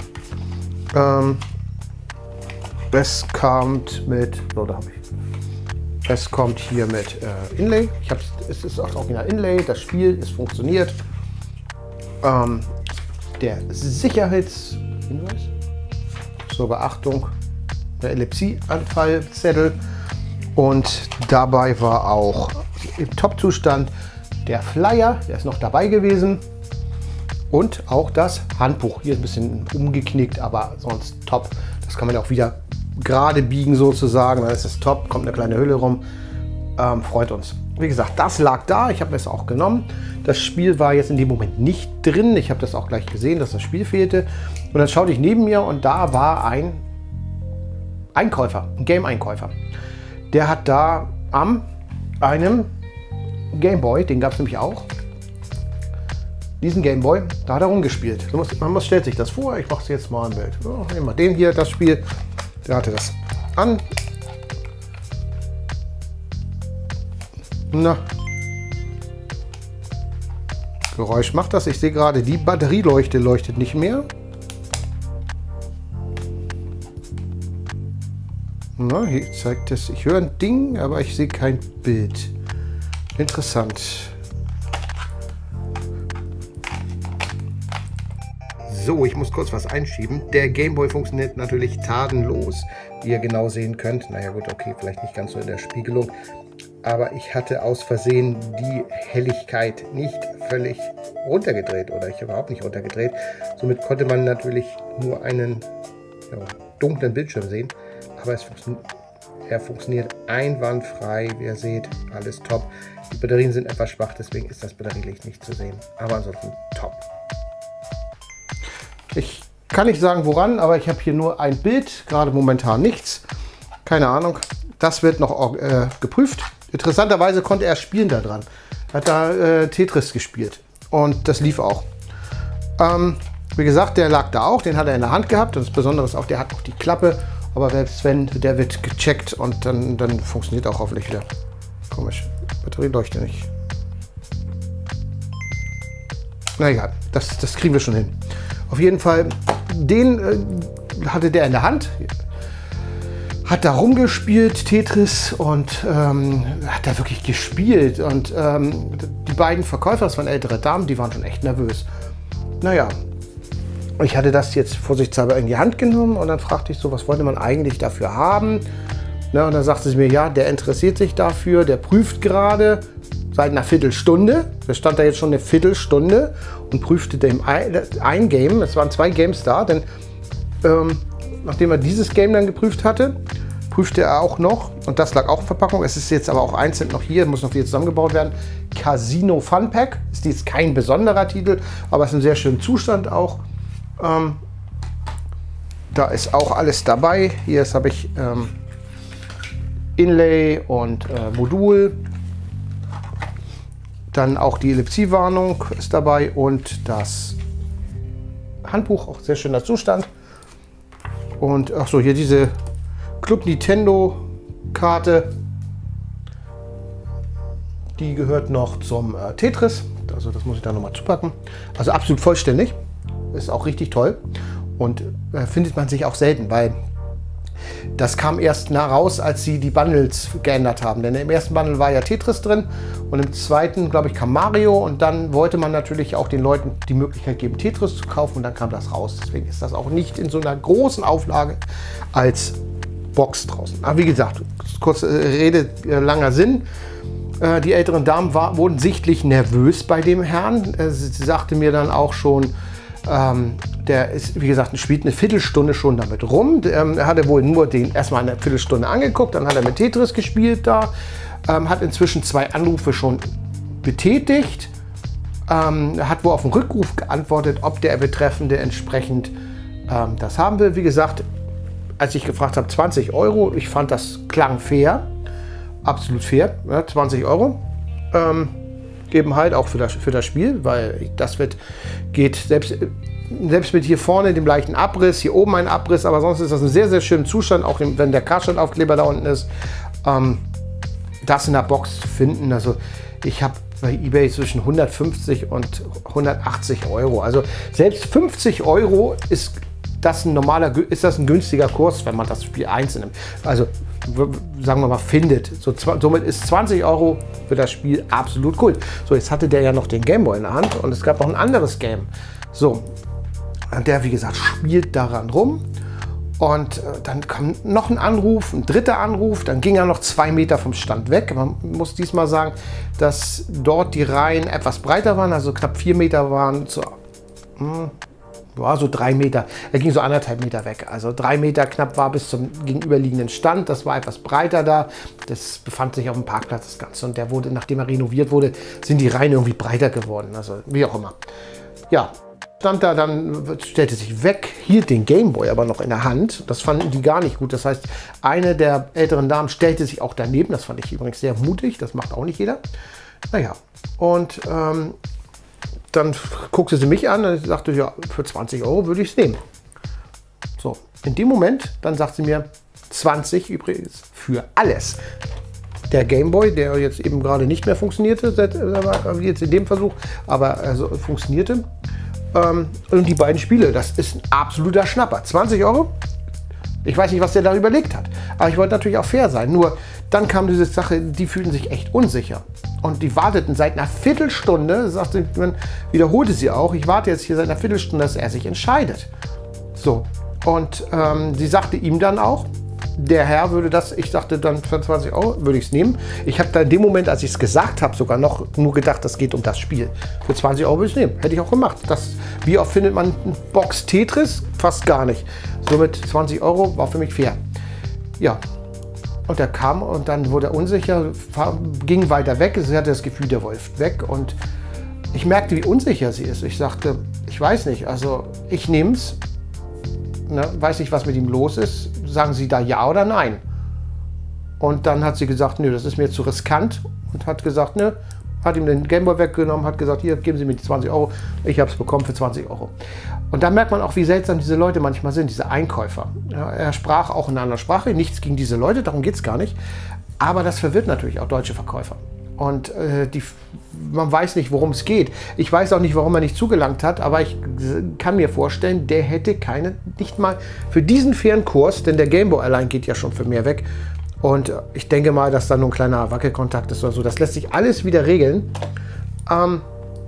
Es kommt mit, so, da habe ich. Es kommt hier mit äh, Inlay. Ich habe, es ist auch original Inlay. Das Spiel, es funktioniert. Ähm, der Sicherheitshinweis zur Beachtung der Epilepsieanfallzettel. Und dabei war auch im Top-Zustand der Flyer, der ist noch dabei gewesen. Und auch das Handbuch. Hier ist ein bisschen umgeknickt, aber sonst top. Das kann man auch wieder gerade biegen sozusagen. Dann ist es top, kommt eine kleine Hülle rum. Ähm, freut uns. Wie gesagt, das lag da. Ich habe es auch genommen. Das Spiel war jetzt in dem Moment nicht drin. Ich habe das auch gleich gesehen, dass das Spiel fehlte. Und dann schaute ich neben mir und da war ein Einkäufer, ein Game-Einkäufer. Der hat da am einem Gameboy, den gab es nämlich auch, diesen Gameboy, da hat er rumgespielt. So muss, man muss, stellt sich das vor, ich mache es jetzt mal im Bild. So, nehmen wir den hier, das Spiel. Der hatte das an. Na. Geräusch macht das. Ich sehe gerade, die Batterieleuchte leuchtet nicht mehr. Na, hier zeigt es. Ich höre ein Ding, aber ich sehe kein Bild. Interessant. So, ich muss kurz was einschieben. Der Gameboy funktioniert natürlich tadellos, wie ihr genau sehen könnt. Naja gut, okay, vielleicht nicht ganz so in der Spiegelung. Aber ich hatte aus Versehen die Helligkeit nicht völlig runtergedreht oder ich überhaupt nicht runtergedreht. Somit konnte man natürlich nur einen ja, dunklen Bildschirm sehen. Aber es funktio er funktioniert einwandfrei, wie ihr seht, alles top. Die Batterien sind etwas schwach, deswegen ist das Batterielicht nicht zu sehen. Aber ansonsten top. Ich kann nicht sagen woran, aber ich habe hier nur ein Bild, gerade momentan nichts. Keine Ahnung. Das wird noch äh, geprüft. Interessanterweise konnte er spielen da dran. Hat da äh, Tetris gespielt und das lief auch. Ähm, wie gesagt, der lag da auch, den hat er in der Hand gehabt. Und das Besondere ist auch, der hat auch die Klappe. Aber selbst wenn, der wird gecheckt und dann, dann funktioniert auch hoffentlich wieder. Komisch, Batterie leuchtet nicht. Na egal, das, das kriegen wir schon hin. Auf jeden Fall, den äh, hatte der in der Hand. Hat da rumgespielt, Tetris, und ähm, hat da wirklich gespielt. Und ähm, die beiden Verkäufer, das waren ältere Damen, die waren schon echt nervös. Naja, ich hatte das jetzt vorsichtshalber in die Hand genommen und dann fragte ich so, was wollte man eigentlich dafür haben? Na, und dann sagte sie mir, ja, der interessiert sich dafür, der prüft gerade seit einer Viertelstunde. Der stand da jetzt schon eine Viertelstunde und prüfte dem ein, ein Game. Es waren zwei Games da, denn ähm, nachdem er dieses Game dann geprüft hatte, prüfte er auch noch, und das lag auch in Verpackung, es ist jetzt aber auch einzeln noch hier, muss noch wieder zusammengebaut werden, Casino Fun Pack. Ist jetzt kein besonderer Titel, aber es ist in sehr schönem Zustand auch. Ähm, da ist auch alles dabei. Hier habe ich ähm, Inlay und äh, Modul. Dann auch die Epilepsiewarnung ist dabei und das Handbuch, auch sehr schöner Zustand. Und ach so, hier diese Club Nintendo Karte. Die gehört noch zum äh, Tetris. Also das muss ich da nochmal zupacken. Also absolut vollständig. Ist auch richtig toll und äh, findet man sich auch selten, weil das kam erst nach raus, als sie die Bundles geändert haben. Denn im ersten Bundle war ja Tetris drin und im zweiten, glaube ich, kam Mario, und dann wollte man natürlich auch den Leuten die Möglichkeit geben, Tetris zu kaufen, und dann kam das raus. Deswegen ist das auch nicht in so einer großen Auflage als Box draußen. Aber wie gesagt, kurze Rede, äh, langer Sinn. Äh, die älteren Damen war, wurden sichtlich nervös bei dem Herrn. Äh, sie, sie sagte mir dann auch schon, Ähm, der ist, wie gesagt, spielt eine Viertelstunde schon damit rum. Ähm, er hatte wohl nur den erstmal eine Viertelstunde angeguckt, dann hat er mit Tetris gespielt da, ähm, hat inzwischen zwei Anrufe schon betätigt, ähm, hat wohl auf den Rückruf geantwortet, ob der Betreffende entsprechend ähm, das haben will. Wie gesagt, als ich gefragt habe, zwanzig Euro, ich fand das klang fair, absolut fair, ja, zwanzig Euro. Ähm, Eben halt auch für das, für das Spiel, weil das wird, geht selbst, selbst mit hier vorne dem leichten Abriss, hier oben ein Abriss, aber sonst ist das ein sehr, sehr schöner Zustand, auch wenn der Karstadt-Aufkleber da unten ist, ähm, das in der Box zu finden. Also ich habe bei eBay zwischen hundertfünfzig und hundertachtzig Euro, also selbst fünfzig Euro ist das ein normaler, ist das ein günstiger Kurs, wenn man das Spiel einzeln nimmt. Also sagen wir mal, findet. So, somit ist zwanzig Euro für das Spiel absolut cool. So, jetzt hatte der ja noch den Gameboy in der Hand und es gab noch ein anderes Game. So, Und der, wie gesagt, spielt daran rum. Und äh, dann kam noch ein Anruf, ein dritter Anruf, dann ging er noch zwei Meter vom Stand weg. Man muss diesmal sagen, dass dort die Reihen etwas breiter waren, also knapp vier Meter waren, zu, hm, ja, so drei Meter. Er ging so anderthalb Meter weg. Also drei Meter knapp war bis zum gegenüberliegenden Stand. Das war etwas breiter da. Das befand sich auf dem Parkplatz, das Ganze. Und der wurde, nachdem er renoviert wurde, sind die Reihen irgendwie breiter geworden. Also wie auch immer. Ja. Stand da, dann stellte sich weg, hielt den Gameboy aber noch in der Hand. Das fanden die gar nicht gut. Das heißt, eine der älteren Damen stellte sich auch daneben. Das fand ich übrigens sehr mutig. Das macht auch nicht jeder. Naja, und ähm, dann guckte sie mich an und sagte, ja, für zwanzig Euro würde ich es nehmen. So, in dem Moment, dann sagt sie mir, zwanzig übrigens für alles. Der Gameboy, der jetzt eben gerade nicht mehr funktionierte, jetzt in dem Versuch, aber also funktionierte. Und die beiden Spiele, das ist ein absoluter Schnapper. zwanzig Euro? Ich weiß nicht, was der da überlegt hat. Aber ich wollte natürlich auch fair sein. Nur dann kam diese Sache, die fühlten sich echt unsicher. Und die warteten seit einer Viertelstunde, sagte man, wiederholte sie auch, ich warte jetzt hier seit einer Viertelstunde, dass er sich entscheidet. So, und ähm, sie sagte ihm dann auch, der Herr würde das, ich sagte dann für zwanzig Euro würde ich es nehmen. Ich habe da in dem Moment, als ich es gesagt habe, sogar noch nur gedacht, das geht um das Spiel. Für zwanzig Euro würde ich es nehmen. Hätte ich auch gemacht. Das, wie oft findet man eine Box Tetris? Fast gar nicht. Somit zwanzig Euro war für mich fair. Ja. Und er kam und dann wurde er unsicher, ging weiter weg. Sie hatte das Gefühl, der Wolf weg. Und ich merkte, wie unsicher sie ist. Ich sagte, ich weiß nicht, also ich nehme es. Ne, weiß nicht, was mit ihm los ist. Sagen Sie da ja oder nein? Und dann hat sie gesagt, nö, das ist mir zu riskant. Und hat gesagt, ne, hat ihm den Gameboy weggenommen, hat gesagt, hier, geben Sie mir die zwanzig Euro. Ich habe es bekommen für zwanzig Euro. Und da merkt man auch, wie seltsam diese Leute manchmal sind, diese Einkäufer. Ja, er sprach auch in einer anderen Sprache, nichts gegen diese Leute, darum geht es gar nicht. Aber das verwirrt natürlich auch deutsche Verkäufer. Und äh, die, man weiß nicht, worum es geht. Ich weiß auch nicht, warum er nicht zugelangt hat, aber ich kann mir vorstellen, der hätte keine, nicht mal für diesen fairen Kurs, denn der Gameboy allein geht ja schon für mehr weg. Und ich denke mal, dass da nur ein kleiner Wackelkontakt ist oder so. Das lässt sich alles wieder regeln. Ähm,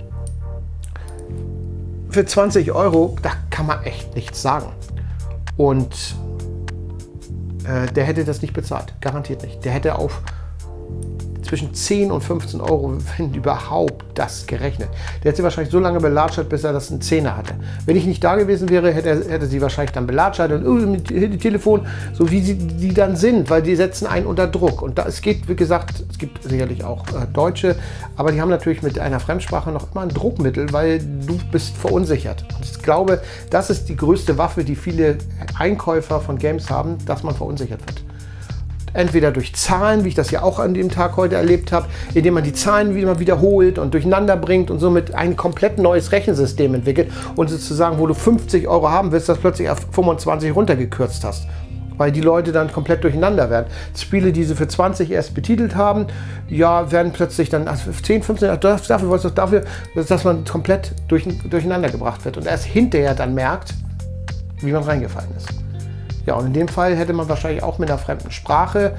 für zwanzig Euro, da kann man echt nichts sagen. Und äh, der hätte das nicht bezahlt. Garantiert nicht. Der hätte auf zwischen zehn und fünfzehn Euro, wenn überhaupt, das gerechnet. Der hätte sie wahrscheinlich so lange belatschert, bis er das einen Zehner hatte. Wenn ich nicht da gewesen wäre, hätte, er, hätte sie wahrscheinlich dann belatschert und oh, mit Telefon, so wie sie die dann sind, weil die setzen einen unter Druck. Und da, es geht, wie gesagt, es gibt sicherlich auch äh, Deutsche, aber die haben natürlich mit einer Fremdsprache noch immer ein Druckmittel, weil du bist verunsichert. Und ich glaube, das ist die größte Waffe, die viele Einkäufer von Games haben, dass man verunsichert wird. Entweder durch Zahlen, wie ich das ja auch an dem Tag heute erlebt habe, indem man die Zahlen wieder wiederholt und durcheinander bringt und somit ein komplett neues Rechensystem entwickelt und sozusagen, wo du fünfzig Euro haben willst, das plötzlich auf fünfundzwanzig runtergekürzt hast. Weil die Leute dann komplett durcheinander werden. Spiele, die sie für zwanzig erst betitelt haben, ja, werden plötzlich dann also zehn, fünfzehn, dafür wolltest du dafür, dass man komplett durch, durcheinander gebracht wird und erst hinterher dann merkt, wie man reingefallen ist. Ja, und in dem Fall hätte man wahrscheinlich auch mit einer fremden Sprache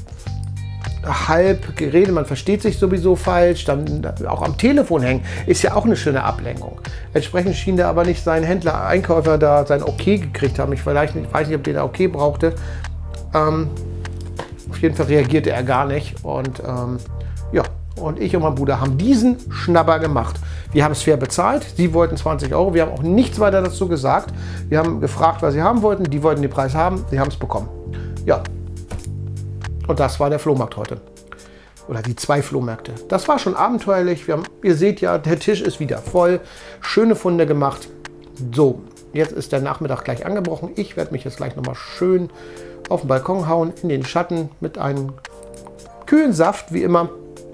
halb geredet, man versteht sich sowieso falsch, dann auch am Telefon hängen, ist ja auch eine schöne Ablenkung. Entsprechend schien der aber nicht sein Händler, Einkäufer da sein Okay gekriegt haben. Ich vielleicht nicht, weiß nicht, ob der da Okay brauchte. Ähm, auf jeden Fall reagierte er gar nicht und ähm, ja, und ich und mein Bruder haben diesen Schnapper gemacht. Wir haben es fair bezahlt, sie wollten zwanzig Euro, wir haben auch nichts weiter dazu gesagt. Wir haben gefragt, was sie haben wollten, die wollten den Preis haben, sie haben es bekommen. Ja, und das war der Flohmarkt heute. Oder die zwei Flohmärkte. Das war schon abenteuerlich. Wir haben, ihr seht ja, der Tisch ist wieder voll. Schöne Funde gemacht. So, jetzt ist der Nachmittag gleich angebrochen. Ich werde mich jetzt gleich nochmal schön auf den Balkon hauen, in den Schatten mit einem kühlen Saft, wie immer.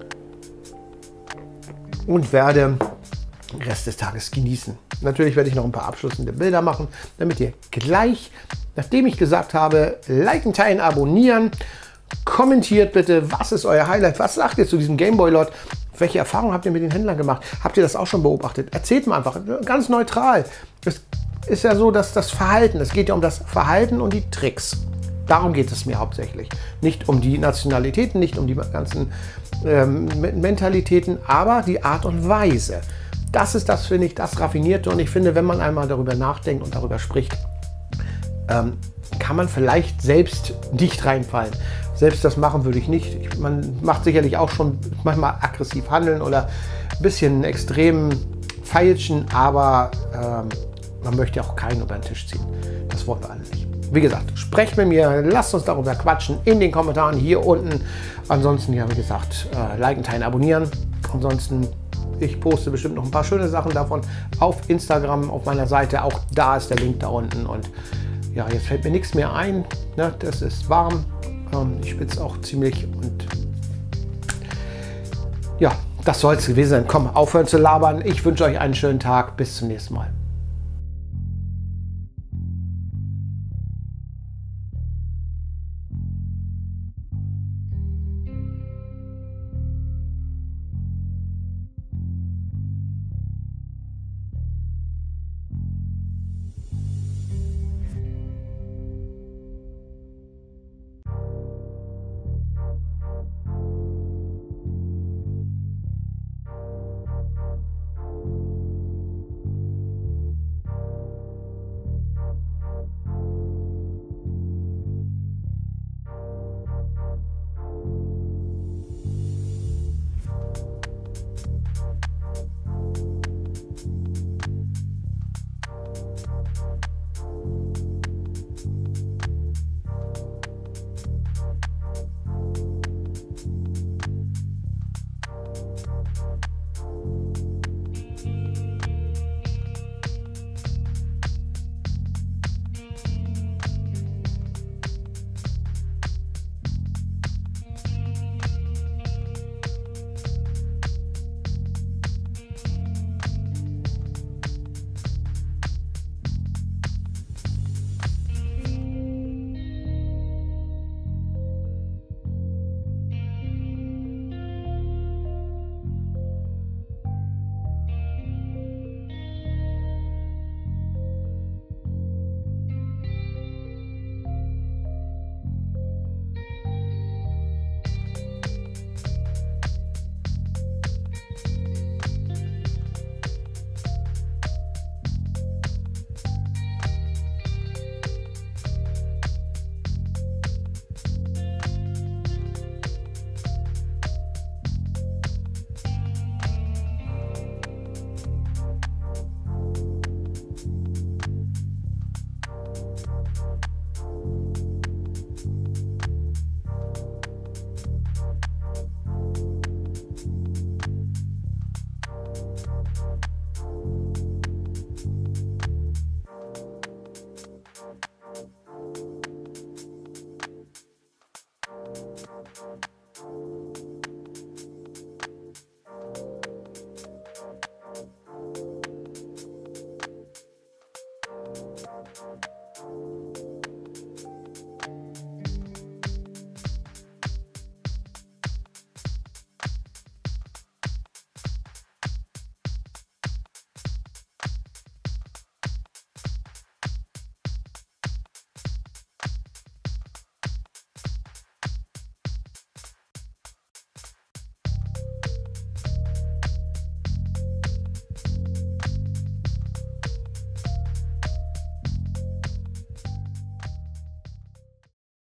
Und werde den Rest des Tages genießen. Natürlich werde ich noch ein paar abschließende Bilder machen, damit ihr gleich, nachdem ich gesagt habe, liken, teilen, abonnieren, kommentiert bitte, was ist euer Highlight, was sagt ihr zu diesem Gameboy-Lot, welche Erfahrungen habt ihr mit den Händlern gemacht, habt ihr das auch schon beobachtet, erzählt mal einfach, ganz neutral. Es ist ja so, dass das Verhalten, es geht ja um das Verhalten und die Tricks. Darum geht es mir hauptsächlich. Nicht um die Nationalitäten, nicht um die ganzen ähm, Mentalitäten, aber die Art und Weise. das ist das, finde ich, das Raffinierte. Und ich finde, wenn man einmal darüber nachdenkt und darüber spricht, ähm, kann man vielleicht selbst nicht reinfallen. Selbst das machen würde ich nicht. Ich, man macht sicherlich auch schon manchmal aggressiv handeln oder ein bisschen extrem feilschen, aber ähm, man möchte auch keinen über den Tisch ziehen. Das wollen wir alle nicht. Wie gesagt, sprecht mit mir, lasst uns darüber quatschen in den Kommentaren hier unten. Ansonsten, ja, wie gesagt, äh, liken, teilen, abonnieren. Ansonsten, ich poste bestimmt noch ein paar schöne Sachen davon auf Instagram, auf meiner Seite. Auch da ist der Link da unten. Und ja, jetzt fällt mir nichts mehr ein. Ne? Das ist warm. Ähm, ich schwitze auch ziemlich. Und ja, das soll es gewesen sein. Komm, aufhören zu labern. Ich wünsche euch einen schönen Tag. Bis zum nächsten Mal.